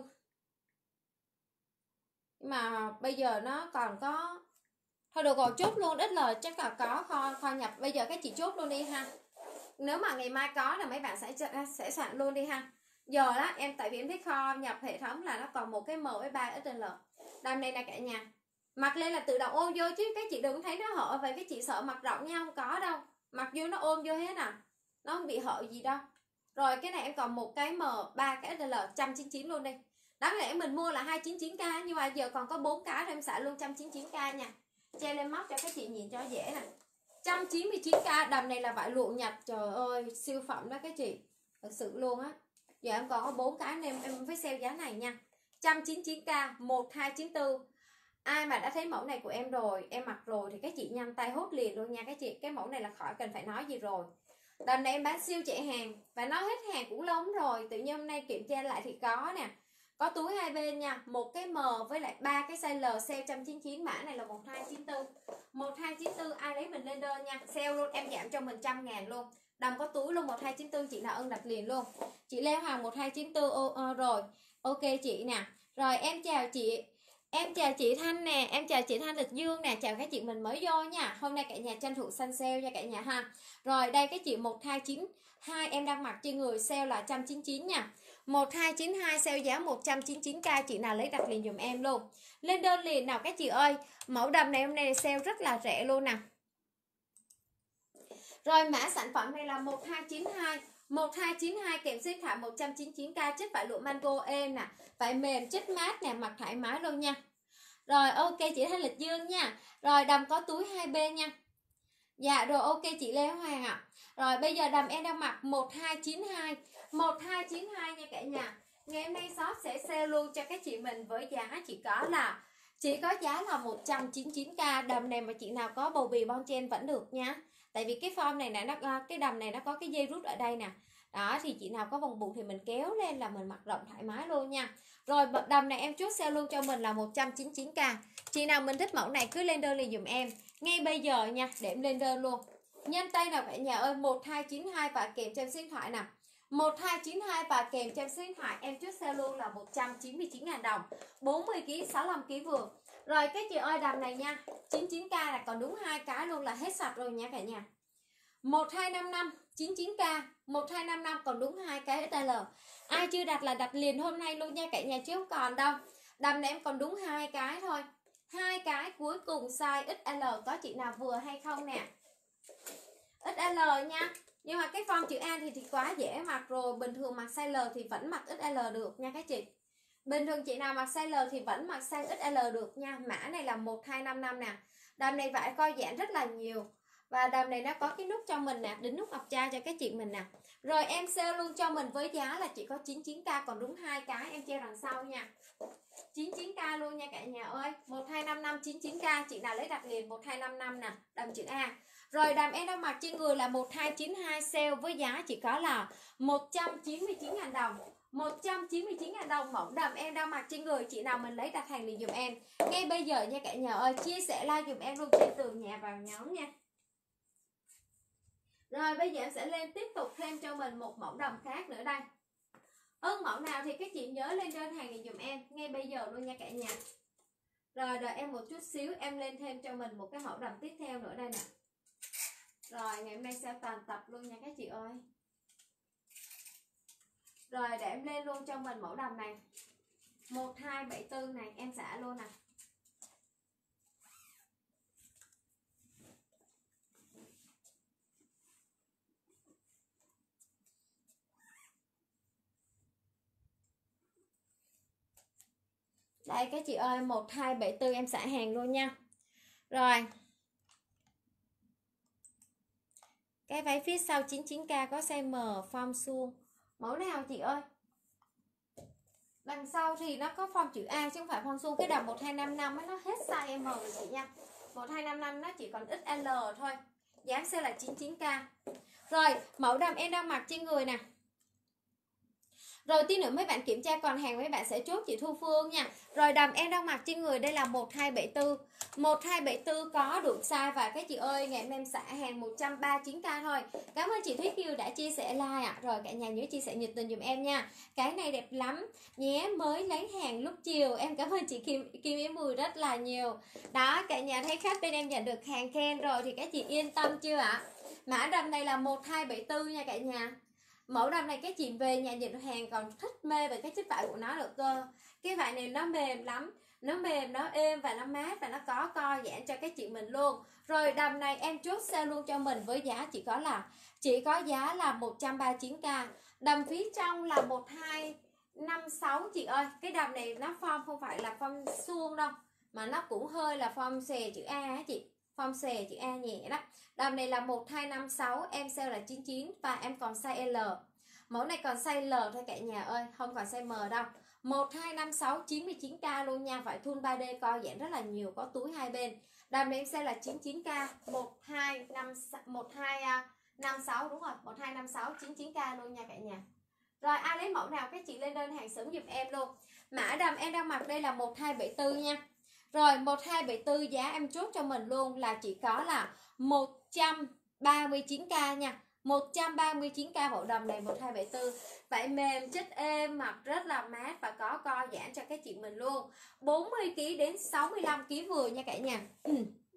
Nhưng mà bây giờ nó còn có. Thôi được rồi, chốt luôn ích L chắc là có kho, kho nhập. Bây giờ các chị chốt luôn đi ha. Nếu mà ngày mai có là mấy bạn sẽ sẽ soạn luôn đi ha. Giờ đó em tại vì em thấy kho nhập hệ thống là nó còn một cái M với ba ích L. Đầm này là cả nhà. Mặc lên là tự động ôm vô chứ các chị đừng thấy nó hở vậy các chị sợ mặc rộng nha, không có đâu. Mặc vô nó ôm vô hết à. Nó không bị hở gì đâu. Rồi cái này em còn một cái M, ba cái ích L một trăm chín mươi chín luôn đi. Đáng lẽ mình mua là hai trăm chín mươi chín k nhưng mà giờ còn có bốn cái thì em xả luôn một trăm chín mươi chín k nha. Che lên móc cho các chị nhìn cho dễ nè. một trăm chín mươi chín k đầm này là vải lụa nhập, trời ơi siêu phẩm đó các chị. Thật sự luôn á. Giờ em còn có bốn cái nên em với sale giá này nha. một trăm chín mươi chín k một hai chín tư. Ai mà đã thấy mẫu này của em rồi, em mặc rồi thì các chị nhanh tay hốt liền luôn nha các chị. Cái mẫu này là khỏi cần phải nói gì rồi. Đầm này em bán siêu chạy hàng và nó hết hàng cũng lâu lắm rồi. Tự nhiên hôm nay kiểm tra lại thì có nè. Có túi hai bên nha, một cái M với lại ba cái size L, sale một trăm chín mươi chín, mã này là một hai chín tư. một hai chín tư ai lấy mình lên đơn nha. Sale luôn, em giảm cho mình một trăm ngàn luôn. Đầm có túi luôn một hai chín tư, chị nào ưng đặt liền luôn. Chị leo hàng một hai chín tư ô, ô, rồi. Ok chị nè. Rồi em chào chị. Em chào chị Thanh nè, em chào chị Thanh Lịch Dương nè, chào các chị mình mới vô nha. Hôm nay cả nhà tranh thủ săn sale nha cả nhà ha. Rồi đây cái chị một hai chín hai em đang mặc trên người sale là một trăm chín mươi chín nha. một hai chín hai sale giá một trăm chín mươi chín k, chị nào lấy đặt liền dùm em luôn. Lên đơn liền nào các chị ơi. Mẫu đầm này hôm nay sale rất là rẻ luôn nè. Rồi mã sản phẩm này là một hai chín hai. một hai chín hai kèm xếp thả một trăm chín mươi chín k, chất vải lụa mango êm nè, vải mềm chất mát nè, mặc thoải mái luôn nha. Rồi ok chị Thanh Lịch Dương nha. Rồi đầm có túi hai bên nha. Dạ rồi, ok chị Lê Hoàng ạ. Rồi bây giờ đầm em đang mặc một hai chín hai, một hai chín hai nha cả nhà. Ngày hôm nay shop sẽ sale luôn cho các chị mình với giá chỉ có là chỉ có giá là một trăm chín mươi chín k. Đầm này mà chị nào có bầu bì bon chen vẫn được nha. Tại vì cái form này nè, nó cái đầm này nó có cái dây rút ở đây nè. Đó thì chị nào có vòng bụng thì mình kéo lên là mình mặc rộng thoải mái luôn nha. Rồi đầm này em chốt sale luôn cho mình là một trăm chín mươi chín k. Chị nào mình thích mẫu này cứ lên đơn liền dùm em ngay bây giờ nha, để em lên đơn luôn. Nhanh tay nào cả nhà ơi, một hai chín hai và kèm cho em số điện thoại nè. một hai chín hai và kèm cho em số điện thoại, em chốt sale luôn là một trăm chín mươi chín nghìn đồng. bốn mươi ki lô gam, sáu mươi lăm ki lô gam vừa. Rồi các chị ơi, đầm này nha, chín mươi chín k là còn đúng hai cái luôn là hết sạch rồi nha cả nhà. một hai năm năm chín mươi chín k, một hai năm năm còn đúng hai cái ích lờ. Ai chưa đặt là đặt liền hôm nay luôn nha cả nhà, chứ không còn đâu. Đầm này em còn đúng hai cái thôi. Hai cái cuối cùng size ích lờ, có chị nào vừa hay không nè? ích lờ nha. Nhưng mà cái form chữ A thì, thì quá dễ mặc rồi. Bình thường mặc size L thì vẫn mặc ích lờ được nha các chị. Bình thường chị nào mặc size L thì vẫn mặc size ích lờ được nha. Mã này là một hai năm năm nè. Đầm này vải co giãn rất là nhiều. Và đầm này nó có cái nút cho mình nè, đính nút ngọc trai cho các chị mình nè. Rồi em sale luôn cho mình với giá là chỉ có chín mươi chín k, còn đúng hai cái em treo đằng sau nha. chín mươi chín k luôn nha cả nhà ơi. một hai năm năm chín mươi chín k, chị nào lấy đặt liền một hai năm năm nè, đầm chữ A. Rồi đầm em đang mặc trên người là một hai chín hai, sale với giá chỉ có là một trăm chín mươi chín nghìn đồng. một trăm chín mươi chín nghìn đồng mẫu đầm em đang mặc trên người, chị nào mình lấy đặt hàng liền dùm em ngay bây giờ nha cả nhà ơi. Chia sẻ like dùm em luôn trên tường nhà vào nhóm nha. Rồi bây giờ em sẽ lên tiếp tục thêm cho mình một mẫu đầm khác nữa đây. Ưng mẫu nào thì các chị nhớ lên đơn hàng này dùm em ngay bây giờ luôn nha cả nhà. Rồi đợi em một chút xíu, em lên thêm cho mình một cái mẫu đầm tiếp theo nữa đây nè. Rồi ngày hôm nay sẽ toàn tập luôn nha các chị ơi. Rồi để em lên luôn cho mình mẫu đầm này một hai bảy tư này, em xả luôn nè. Đây các chị ơi, một hai bảy tư em xả hàng luôn nha. Rồi cái váy phía sau chín mươi chín k có size M, form suông. Mẫu nào chị ơi? Đằng sau thì nó có form chữ A chứ không phải form suông. Cái đầm một hai năm năm nó hết size M rồi chị nha. một hai năm năm nó chỉ còn ích lờ thôi. Giá sale là chín mươi chín k. Rồi mẫu đầm em đang mặc trên người nè. Rồi tí nữa mấy bạn kiểm tra còn hàng mấy bạn sẽ chốt chị Thu Phương nha. Rồi đầm em đang mặc trên người đây là một hai bảy tư. một hai bảy tư có đủ size và các chị ơi ngày em xả hàng một trăm ba mươi chín k thôi. Cảm ơn chị Thúy Kiều đã chia sẻ like ạ. À. Rồi cả nhà nhớ chia sẻ nhiệt tình dùm em nha. Cái này đẹp lắm nhé, mới lấy hàng lúc chiều. Em cảm ơn chị Kim Kim Yến Mùi rất là nhiều. Đó cả nhà thấy khách bên em nhận được hàng khen rồi thì các chị yên tâm chưa ạ? À? Mã đầm này là một hai bảy tư nha cả nhà. Mẫu đầm này các chị về nhà nhận hàng còn thích mê về cái chất vải của nó được cơ. Cái vải này nó mềm lắm, nó mềm, nó êm và nó mát và nó có co giãn cho các chị mình luôn. Rồi đầm này em chốt sale luôn cho mình với giá chỉ có là chỉ có giá là một trăm ba mươi chín k. Đầm phía trong là một hai năm sáu chị ơi. Cái đầm này nó form không phải là form suông đâu, mà nó cũng hơi là form xòe chữ A á chị. Form xòe chữ A nhẹ đó. Đầm này là một hai năm sáu, em sale là chín mươi chín và em còn size L. Mẫu này còn size L thôi cả nhà ơi, không còn size M đâu. một hai năm sáu chín mươi chín k luôn nha, vải thun ba D co giãn rất là nhiều, có túi hai bên. Đầm này em sale là chín mươi chín k, một hai năm sáu đúng rồi, một hai năm sáu chín mươi chín k luôn nha cả nhà. Rồi ai lấy mẫu nào các chị lên đơn hàng sớm giùm em luôn. Mã đầm em đang mặc đây là một hai bảy tư nha. Rồi một hai bảy tư giá em chốt cho mình luôn là chỉ có là một trăm ba mươi chín k nha. một trăm ba mươi chín k mẫu đầm này một hai bảy tư. Vải mềm chất êm, mặc rất là mát và có co giãn cho các chị mình luôn. bốn mươi ki lô gam đến sáu mươi lăm ki lô gam vừa nha cả nhà. Ừ.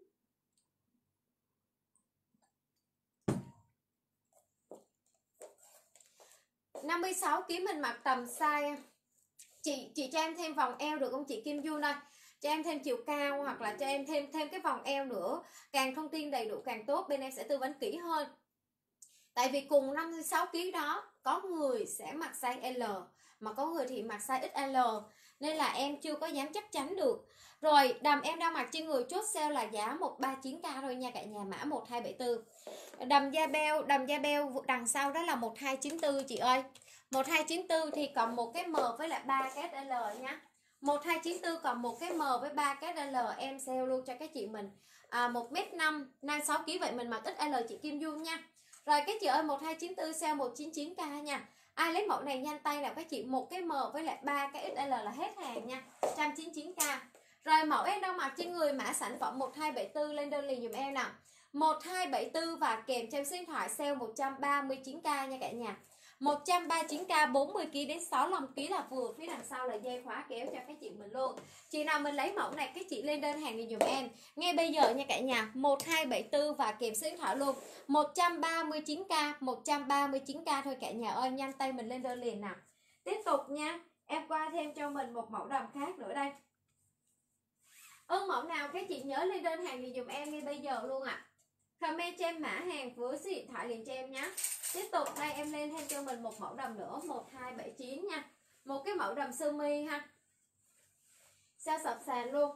năm mươi sáu ki lô gam mình mặc tầm size. Chị chị cho em thêm vòng eo được không chị Kim Jun ơi? Cho em thêm chiều cao hoặc là cho em thêm thêm cái vòng eo nữa. Càng thông tin đầy đủ càng tốt, bên em sẽ tư vấn kỹ hơn. Tại vì cùng năm mươi sáu ki lô gam đó có người sẽ mặc size L, mà có người thì mặc size ích lờ, nên là em chưa có dám chắc chắn được. Rồi đầm em đang mặc trên người chốt sale là giá một trăm ba mươi chín k thôi nha cả nhà, mã một hai bảy tư. Đầm da beo, đầm da beo đằng sau đó là một hai chín tư chị ơi. một hai chín tư thì còn một cái M với lại ba cái ích lờ nhá. một hai chín tư còn một cái M với ba cái ích lờ, em sale luôn cho các chị mình. À, một mét năm, năm sáu ki lô gam, vậy mình mặc ích lờ chị Kim Dung nha. Rồi các chị ơi, một hai chín tư sale một chín chín k nha. Ai lấy mẫu này nhanh tay nào các chị, một cái M với lại ba cái ích lờ là hết hàng nha, một trăm chín mươi chín k. Rồi mẫu em đang mặc trên người mã sản phẩm một hai bảy tư lên đơn liền dùm em nào. một hai bảy tư và kèm theo số điện thoại sale một trăm ba mươi chín k nha cả nhà. một trăm ba mươi chín k, bốn mươi ki lô gam đến sáu mươi lăm ki lô gam là vừa. Phía đằng sau là dây khóa kéo cho các chị mình luôn. Chị nào mình lấy mẫu này các chị lên đơn hàng liền dùm em ngay bây giờ nha cả nhà. Một hai bảy tư và kèm số điện thoại luôn, một trăm ba mươi chín k, một trăm ba mươi chín k thôi cả nhà ơi, nhanh tay mình lên đơn liền nào. Tiếp tục nha, em qua thêm cho mình một mẫu đầm khác nữa đây. Ưng mẫu nào các chị nhớ lên đơn hàng liền dùm em ngay bây giờ luôn ạ. À. Comment cho em mã hàng với số điện thoại liền cho em nhé. Tiếp tục đây em lên thêm cho mình một mẫu đầm nữa, một hai bảy chín nha. Một cái mẫu đầm sơ mi ha, sao sập sàn luôn.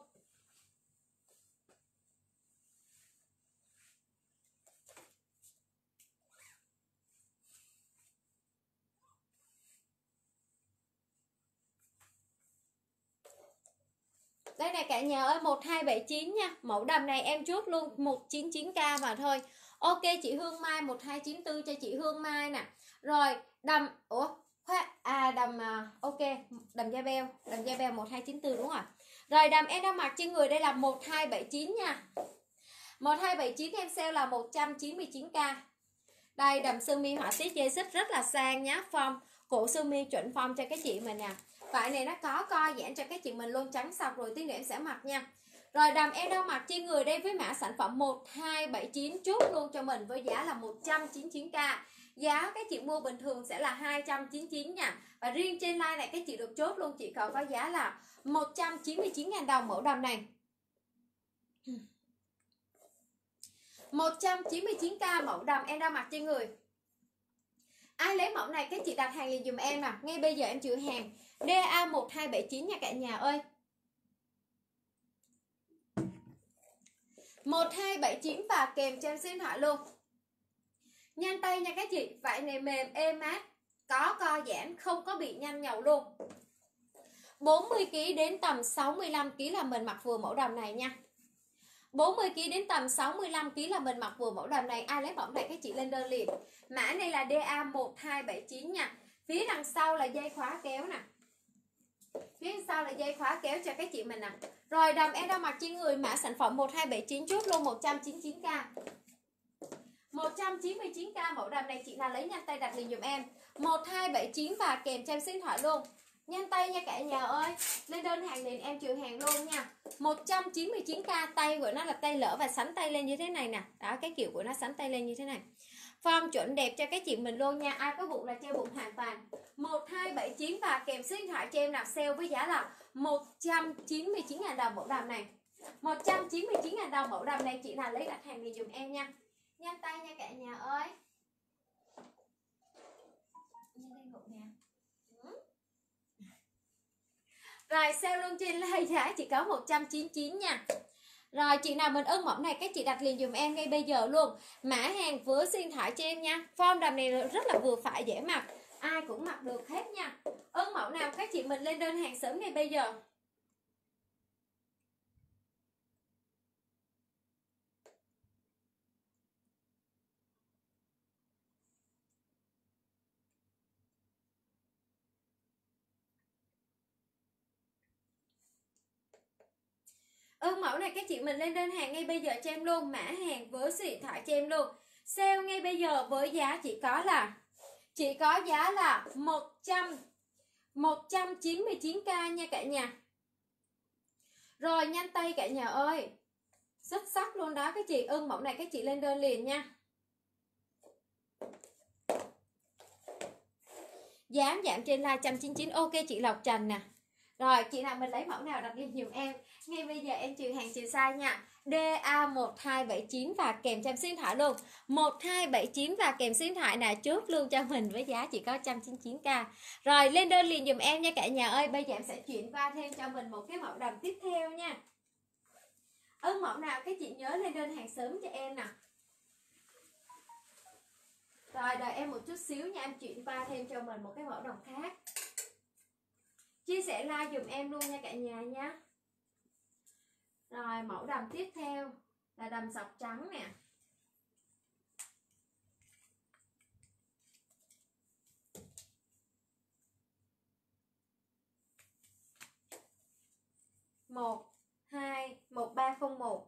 Đây này cả nhà ơi, một hai bảy chín nha. Mẫu đầm này em chốt luôn một chín chín k mà thôi. Ok chị Hương Mai, một hai chín tư cho chị Hương Mai nè. Rồi đầm, ủa à đầm ok, đầm da beo, đầm da beo một hai chín tư đúng rồi. Rồi đầm em đang mặc trên người đây là một hai bảy chín nha. một hai bảy chín em sale là một trăm chín mươi chín k. Đây đầm sơ mi họa tiết dây xích rất là sang nhá, form cổ sơ mi chuẩn form cho các chị mình nè. Vải này nó có co giãn cho các chị mình luôn, trắng sọc rồi tí nữa em sẽ mặc nha. Rồi đầm em đang mặc trên người đây với mã sản phẩm một hai bảy chín chốt luôn cho mình với giá là một trăm chín mươi chín k. Giá các chị mua bình thường sẽ là hai trăm chín mươi chín nha. Và riêng trên live này các chị được chốt luôn, chỉ còn có giá là một trăm chín mươi chín nghìn đồng mẫu đầm này. một trăm chín mươi chín k mẫu đầm em đang mặc trên người. Ai lấy mẫu này các chị đặt hàng liền dùm em nè. Ngay bây giờ em chữ hàng đê a một hai bảy chín nha cả nhà ơi. một hai bảy chín và kèm cho em số điện thoại luôn. Nhanh tay nha các chị, vải này mềm êm mát, có co giãn, không có bị nhăn nhầu luôn. bốn mươi ki lô gam đến tầm sáu mươi lăm ki lô gam là mình mặc vừa mẫu đầm này nha. bốn mươi ki lô gam đến tầm sáu mươi lăm ki lô gam là mình mặc vừa mẫu đầm này. Ai lấy mẫu này các chị lên đơn liền. Mã này là đê a một hai bảy chín nha. Phía đằng sau là dây khóa kéo nè. Phía đằng sau là dây khóa kéo cho các chị mình nè. Rồi đầm em đang mặc trên người mã sản phẩm một hai bảy chín chốt luôn một trăm chín mươi chín k. một trăm chín mươi chín k mẫu đầm này chị nào lấy nhanh tay đặt liền dùm em. một hai bảy chín và kèm cho em số điện thoại luôn. Nhanh tay nha cả nhà ơi. Lên đơn hàng liền em trừ hàng luôn nha. một trăm chín mươi chín k, tay của nó là tay lỡ và sắn tay lên như thế này nè. Đó, cái kiểu của nó sắn tay lên như thế này. Form chuẩn đẹp cho các chị mình luôn nha. Ai có bụng là treo bụng hoàn toàn. một hai bảy chín và kèm số điện thoại cho em nạp sale với giá là một trăm chín mươi chín nghìn đồng mẫu đầm này. một trăm chín mươi chín nghìn đồng mẫu đầm này, chị nào lấy đặt hàng liền dùm em nha. Nhanh tay nha cả nhà ơi. Rồi sale luôn trên live giá chỉ có một trăm chín mươi chín nha. Rồi chị nào mình ưng mẫu này các chị đặt liền dùm em ngay bây giờ luôn. Mã hàng với số điện thoại cho em nha. Form đầm này rất là vừa phải, dễ mặc, ai cũng mặc được hết nha. Ưng mẫu nào các chị mình lên đơn hàng sớm ngay bây giờ. Ưng mẫu này các chị mình lên đơn hàng ngay bây giờ cho em luôn. Mã hàng với số điện thoại cho em luôn. Sale ngay bây giờ với giá chỉ có là Chỉ có giá là một trăm chín mươi chín k nha cả nhà. Rồi nhanh tay cả nhà ơi. Xuất sắc luôn đó các chị. Ưng mẫu này các chị lên đơn liền nha. Giá giảm trên live một trăm chín mươi chín. Ok chị Lộc Trần nè. Rồi chị nào mình lấy mẫu nào đặt liền giùm em. Ngay bây giờ em trừ hàng trừ size nha. đê a một hai bảy chín và kèm chăm xuyên thoại luôn. một hai bảy chín và kèm xuyên thoại nè, chốt luôn cho mình với giá chỉ có một trăm chín mươi chín k. Rồi lên đơn liền giùm em nha cả nhà ơi. Bây giờ em sẽ chuyển qua thêm cho mình một cái mẫu đầm tiếp theo nha. Ưng mẫu nào các chị nhớ lên đơn hàng sớm cho em nè. Rồi đợi em một chút xíu nha, em chuyển qua thêm cho mình một cái mẫu đầm khác. Chia sẻ like dùm em luôn nha cả nhà nha. Rồi mẫu đầm tiếp theo là đầm sọc trắng nè. một hai một ba không một.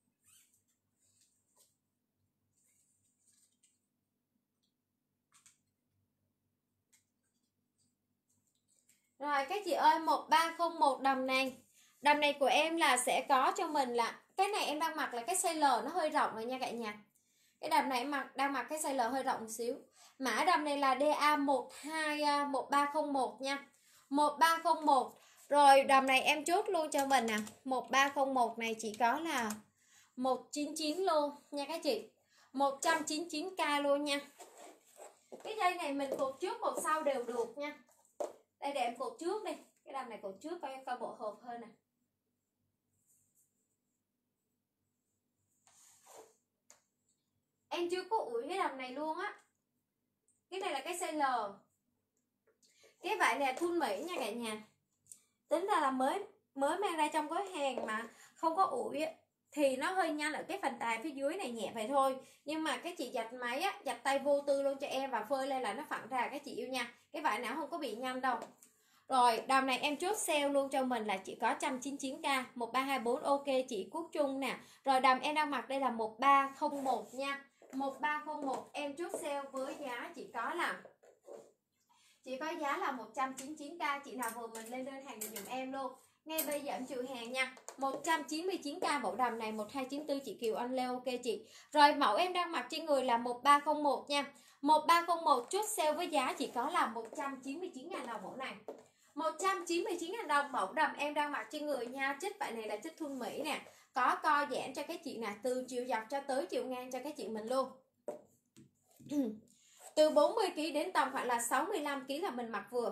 Rồi các chị ơi, một ba không một đầm này. Đầm này của em là sẽ có cho mình là cái này em đang mặc là cái size L nó hơi rộng rồi nha cả nhà. Cái đầm này em mặc đang mặc cái size L hơi rộng một xíu. Mã đầm này là đê a một hai một ba không một nha. một ba không một. Rồi đầm này em chốt luôn cho mình nè. một ba không một này chỉ có là một trăm chín mươi chín luôn nha các chị. một trăm chín mươi chín k luôn nha. Cái dây này mình cột trước cột sau đều được nha. Đây để em cột trước đi. Cái đầm này cột trước coi coi bộ hộp hơn nè. Em chưa có ủi cái đầm này luôn á. Cái này là cái size L. Cái vải này thun Mỹ nha cả nhà. Tính ra là mới mới mang ra trong gói hàng mà không có ủi thì nó hơi nhăn ở cái phần tài phía dưới này nhẹ vậy thôi. Nhưng mà các chị giặt máy á, giặt tay vô tư luôn cho em và phơi lên là nó phẳng ra các chị yêu nha. Cái vải nào không có bị nhăn đâu. Rồi đầm này em chốt sale luôn cho mình là chỉ có một trăm chín mươi chín k. Một ba hai bốn ok chị Quốc Trung nè. Rồi đầm em đang mặc đây là một ba không một nha. Một ba không một em chốt sale với giá chỉ có là chỉ có giá là một trăm chín mươi chín k. Chị nào vừa mình lên đơn hàng giùm em luôn. Ngay bây giờ em trừ hàng nha. Một trăm chín mươi chín k mẫu đầm này. Một hai chín tư chị Kiều Anh Leo ok chị. Rồi mẫu em đang mặc trên người là một ba không một nha. Một ba không một chốt sale với giá chỉ có là một trăm chín mươi chín nghìn đồng mẫu này. Một trăm chín mươi chín nghìn đồng mẫu đầm em đang mặc trên người nha. Chất vải này là chất thun Mỹ nè. Có co giãn cho các chị nè. Từ chiều dọc cho tới chiều ngang cho các chị mình luôn. Từ bốn mươi ki lô gam đến tầm khoảng là sáu mươi lăm ki lô gam là mình mặc vừa.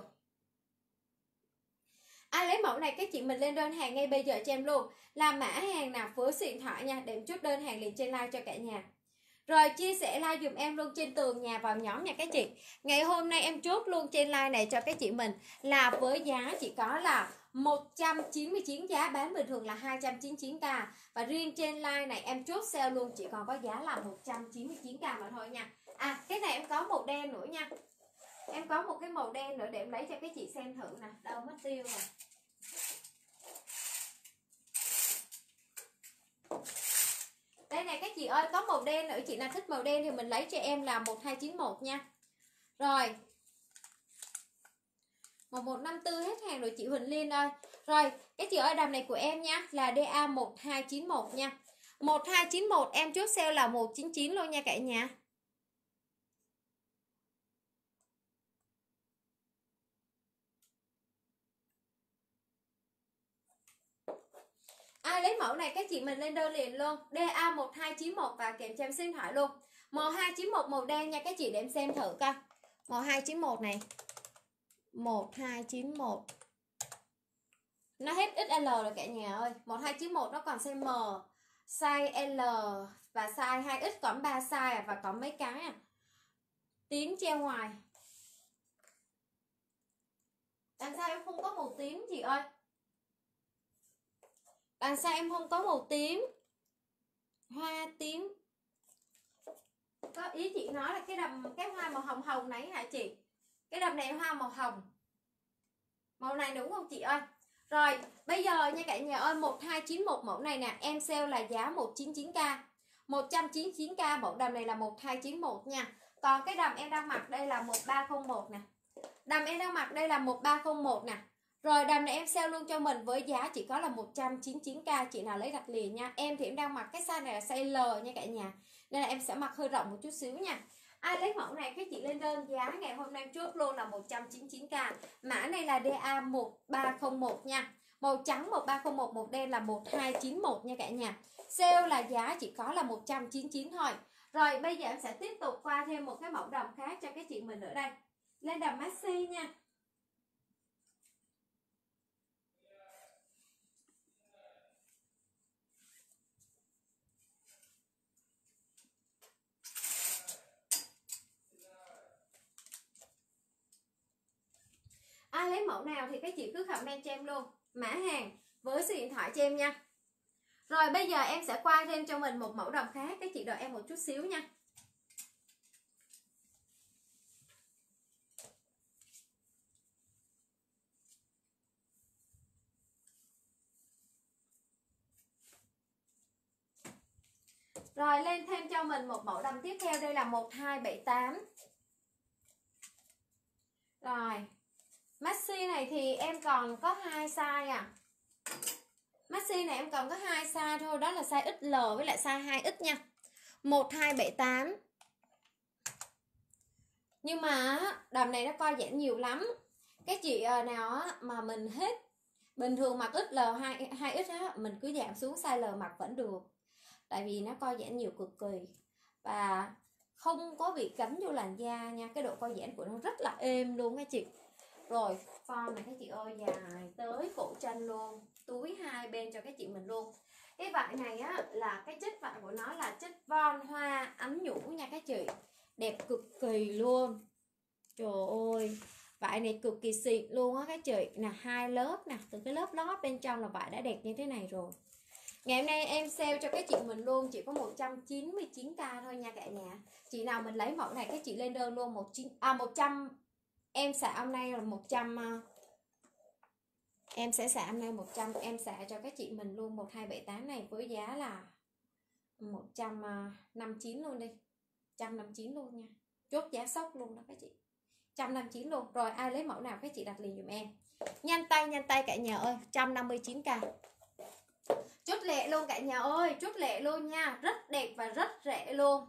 Ai lấy mẫu này các chị mình lên đơn hàng ngay bây giờ cho em luôn. Là mã hàng nào với số điện thoại nha. Để em chốt đơn hàng liền trên like cho cả nhà. Rồi chia sẻ like dùm em luôn trên tường nhà vào nhóm nha các chị. Ngày hôm nay em chốt luôn trên like này cho các chị mình là với giá chỉ có là một trăm chín mươi chín, giá bán bình thường là hai trăm chín mươi chín k. Và riêng trên like này em chốt sale luôn chỉ còn có giá là một trăm chín mươi chín k mà thôi nha. À cái này em có màu đen nữa nha. Em có một cái màu đen nữa để em lấy cho các chị xem thử nè. Đâu mất tiêu rồi. Đây này các chị ơi, có màu đen nữa. Chị nào thích màu đen thì mình lấy cho em là một hai chín một nha. Rồi một một năm tư hết hàng rồi chị Huỳnh Liên ơi. Rồi cái chị ơi, đầm này của em nha là đê a một hai chín một nha. Một hai chín một em chốt sale là một chín chín luôn nha cả nhà. Ai lấy mẫu này các chị mình lên đơn liền luôn. đê a một hai chín một và kèm theo số điện thoại luôn. một hai chín một màu đen nha các chị, để em xem thử coi. một hai chín một này. một hai chín một. Nó hết ích lờ rồi cả nhà ơi. một hai chín một nó còn size M, size L và size hai X, còn ba size à, và còn mấy cái à. Tím treo ngoài. Đằng sau em không có màu tím chị ơi. Đằng sau em không có màu tím. Hoa tím. Có ý chị nói là cái đầm cái hoa màu hồng hồng này hả chị? Cái đầm này hoa màu hồng. Màu này đúng không chị ơi? Rồi bây giờ nha cả nhà ơi, một hai chín một mẫu này nè, em sale là giá một trăm chín mươi chín k. một trăm chín mươi chín k mẫu đầm này là một hai chín một nha. Còn cái đầm em đang mặc đây là một ba không một nè. Đầm em đang mặc đây là một ba không một nè. Rồi đầm này em sale luôn cho mình với giá chỉ có là một trăm chín mươi chín k. Chị nào lấy đặt liền nha. Em thì em đang mặc cái size này là size L nha cả nhà, nên là em sẽ mặc hơi rộng một chút xíu nha. Ai lấy mẫu này các chị lên đơn giá ngày hôm nay chốt luôn là một trăm chín mươi chín k. Mã này là đê a một ba không một nha. Màu trắng một ba không một, màu đen là một hai chín một nha cả nhà. Sale là giá chỉ có là một trăm chín mươi chín thôi. Rồi bây giờ em sẽ tiếp tục qua thêm một cái mẫu đầm khác cho các chị mình nữa đây. Lên đầm maxi nha. Ai lấy mẫu nào thì các chị cứ comment cho em luôn mã hàng với số điện thoại cho em nha. Rồi bây giờ em sẽ qua thêm cho mình một mẫu đầm khác, các chị đợi em một chút xíu nha. Rồi lên thêm cho mình một mẫu đầm tiếp theo, đây là một hai bảy tám. Rồi maxi này thì em còn có hai size à. Maxi này em còn có hai size thôi, đó là size ích lờ với lại size hai ích nha. một hai bảy tám. Nhưng mà đầm này nó co giãn nhiều lắm. Các chị nào mà mình hết bình thường mặc ích lờ hai ích á, mình cứ giảm xuống size L mặc vẫn được. Tại vì nó co giãn nhiều cực kỳ và không có bị cắm vô làn da nha. Cái độ co giãn của nó rất là êm luôn các chị. Rồi form này các chị ơi, dài tới cổ chân luôn, túi hai bên cho các chị mình luôn. Cái vải này á là cái chất vải của nó là chất von hoa ấm nhũ nha các chị, đẹp cực kỳ luôn. Trời ơi, vải này cực kỳ xịn luôn á các chị. Nè, hai lớp nè, từ cái lớp lót bên trong là vải đã đẹp như thế này rồi. Ngày hôm nay em sale cho các chị mình luôn chỉ có một trăm chín mươi chín k thôi nha cả nhà. Chị nào mình lấy mẫu này các chị lên đơn luôn một chín à một trăm. Em xả hôm nay là một trăm. Em sẽ xả hôm nay một trăm, em xả cho các chị mình luôn một hai bảy tám này với giá là một trăm năm mươi chín luôn đi. một trăm năm mươi chín luôn nha. Chốt giá sốc luôn đó các chị. một trăm năm mươi chín luôn. Rồi ai lấy mẫu nào các chị đặt liền dùm em. Nhanh tay nhanh tay cả nhà ơi, một trăm năm mươi chín k. Chốt lẹ luôn cả nhà ơi, chốt lẹ luôn nha, rất đẹp và rất rẻ luôn.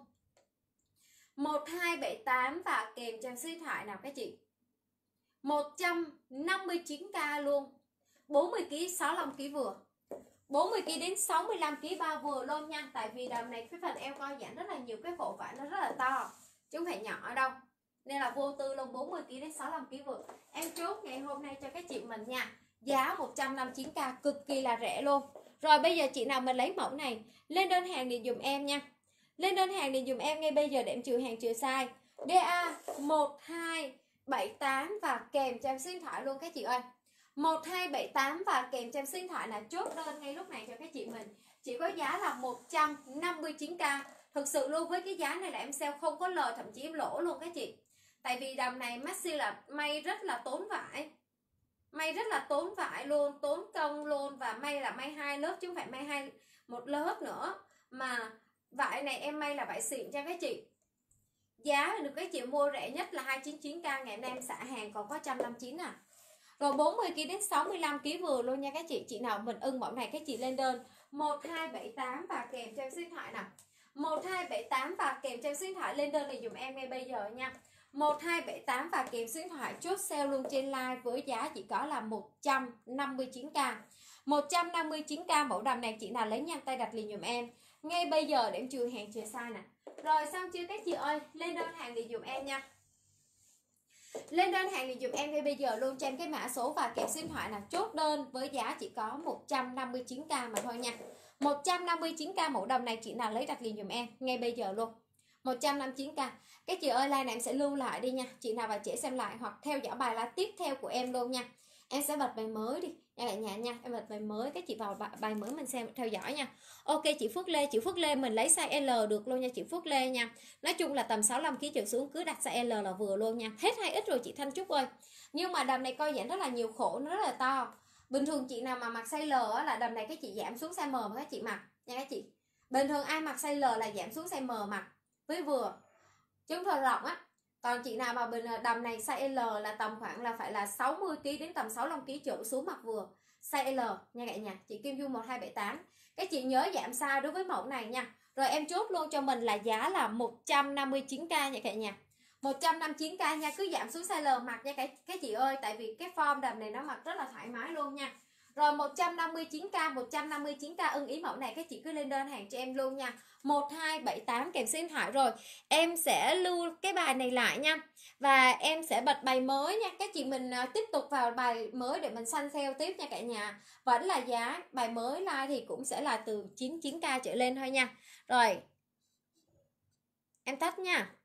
một hai bảy tám và kèm trang số điện thoại nào các chị. một trăm năm mươi chín k luôn. bốn mươi ki lô gam sáu mươi lăm ki lô gam vừa. bốn mươi ki lô gam đến sáu mươi lăm ki lô gam bao vừa luôn nha. Tại vì đầm này cái phần eo co giãn rất là nhiều, cái cổ vải nó rất là to chứ không phải nhỏ đâu. Nên là vô tư luôn, bốn mươi ki lô gam đến sáu mươi lăm ki lô gam vừa. Em chốt ngày hôm nay cho các chị mình nha. Giá một trăm năm mươi chín k, cực kỳ là rẻ luôn. Rồi bây giờ chị nào mình lấy mẫu này lên đơn hàng thì dùm em nha. Lên đơn hàng thì dùm em ngay bây giờ để em trừ hàng trừ size. đê a một hai bảy tám và kèm cho em số điện thoại luôn các chị ơi. một hai bảy tám và kèm cho em số điện thoại là chốt đơn ngay lúc này cho các chị mình. Chỉ có giá là một trăm năm mươi chín k. Thực sự luôn, với cái giá này là em sale không có lời, thậm chí em lỗ luôn các chị. Tại vì đầm này maxi là may rất là tốn vải. May rất là tốn vải luôn, tốn công luôn. Và may là may hai lớp chứ không phải may hai một lớp nữa. Mà vải này em may là vải xịn cho các chị. Giá được các chị mua rẻ nhất là hai trăm chín mươi chín k. Ngày hôm nay em xả hàng còn có một trăm năm mươi chín à. Rồi bốn mươi ki lô gam đến sáu mươi lăm ki lô gam vừa luôn nha các chị. Chị nào mình ưng mẫu này các chị lên đơn một hai bảy tám và kèm cho em số điện thoại nào. một hai bảy tám và kèm cho em số điện thoại lên đơn thì dùm em ngay bây giờ nha. một hai bảy tám và kèm số điện thoại chốt sale luôn trên live với giá chỉ có là một trăm năm mươi chín k. một trăm năm mươi chín k mẫu đầm này chị nào lấy nhanh tay đặt liền dùm em ngay bây giờ để em trừ hàng trừ size nè. Rồi xong chưa các chị ơi, lên đơn hàng thì dùm em nha. Lên đơn hàng thì dùm em ngay bây giờ luôn cho em cái mã số và kèm số điện thoại là chốt đơn với giá chỉ có một trăm năm mươi chín k mà thôi nha. một trăm năm mươi chín k mẫu đầm này chị nào lấy đặt liền dùm em ngay bây giờ luôn. một trăm năm mươi chín k. Các chị ơi, like này em sẽ lưu lại đi nha. Chị nào và chị xem lại hoặc theo dõi bài live tiếp theo của em luôn nha. Em sẽ bật bài mới đi nha cả nhà nha. Em bật bài mới, các chị vào bài mới mình xem theo dõi nha. Ok chị Phước Lê, chị Phước Lê mình lấy size L được luôn nha chị Phước Lê nha. Nói chung là tầm sáu mươi lăm ki lô gam trở xuống cứ đặt size L là vừa luôn nha. Hết hai x rồi chị Thanh Trúc ơi. Nhưng mà đầm này coi giãn rất là nhiều, khổ nó rất là to. Bình thường chị nào mà mặc size L á, là đầm này các chị giảm xuống size M mà các chị mặc nha các chị. Bình thường ai mặc size L là giảm xuống size M mặc với vừa. Chứ không thôi rộng á. Còn chị nào mà bình đầm này size L là tầm khoảng là phải là sáu mươi ki lô gam đến tầm sáu mươi lăm ki lô gam trở xuống mặc vừa. Size L nha cả nhà. Chị Kim Dung một hai bảy tám. Các chị nhớ giảm size đối với mẫu này nha. Rồi em chốt luôn cho mình là giá là một trăm năm mươi chín k nha cả nhà. một trăm năm mươi chín k nha, cứ giảm xuống size L mặc nha cái cái chị ơi, tại vì cái form đầm này nó mặc rất là thoải mái luôn nha. Rồi một trăm năm mươi chín k, một trăm năm mươi chín k ưng ý mẫu này các chị cứ lên đơn hàng cho em luôn nha. một hai bảy tám kèm số điện thoại. Rồi em sẽ lưu cái bài này lại nha, và em sẽ bật bài mới nha. Các chị mình tiếp tục vào bài mới để mình săn sale tiếp nha cả nhà. Vẫn là giá bài mới like thì cũng sẽ là từ chín mươi chín k trở lên thôi nha. Rồi em tắt nha.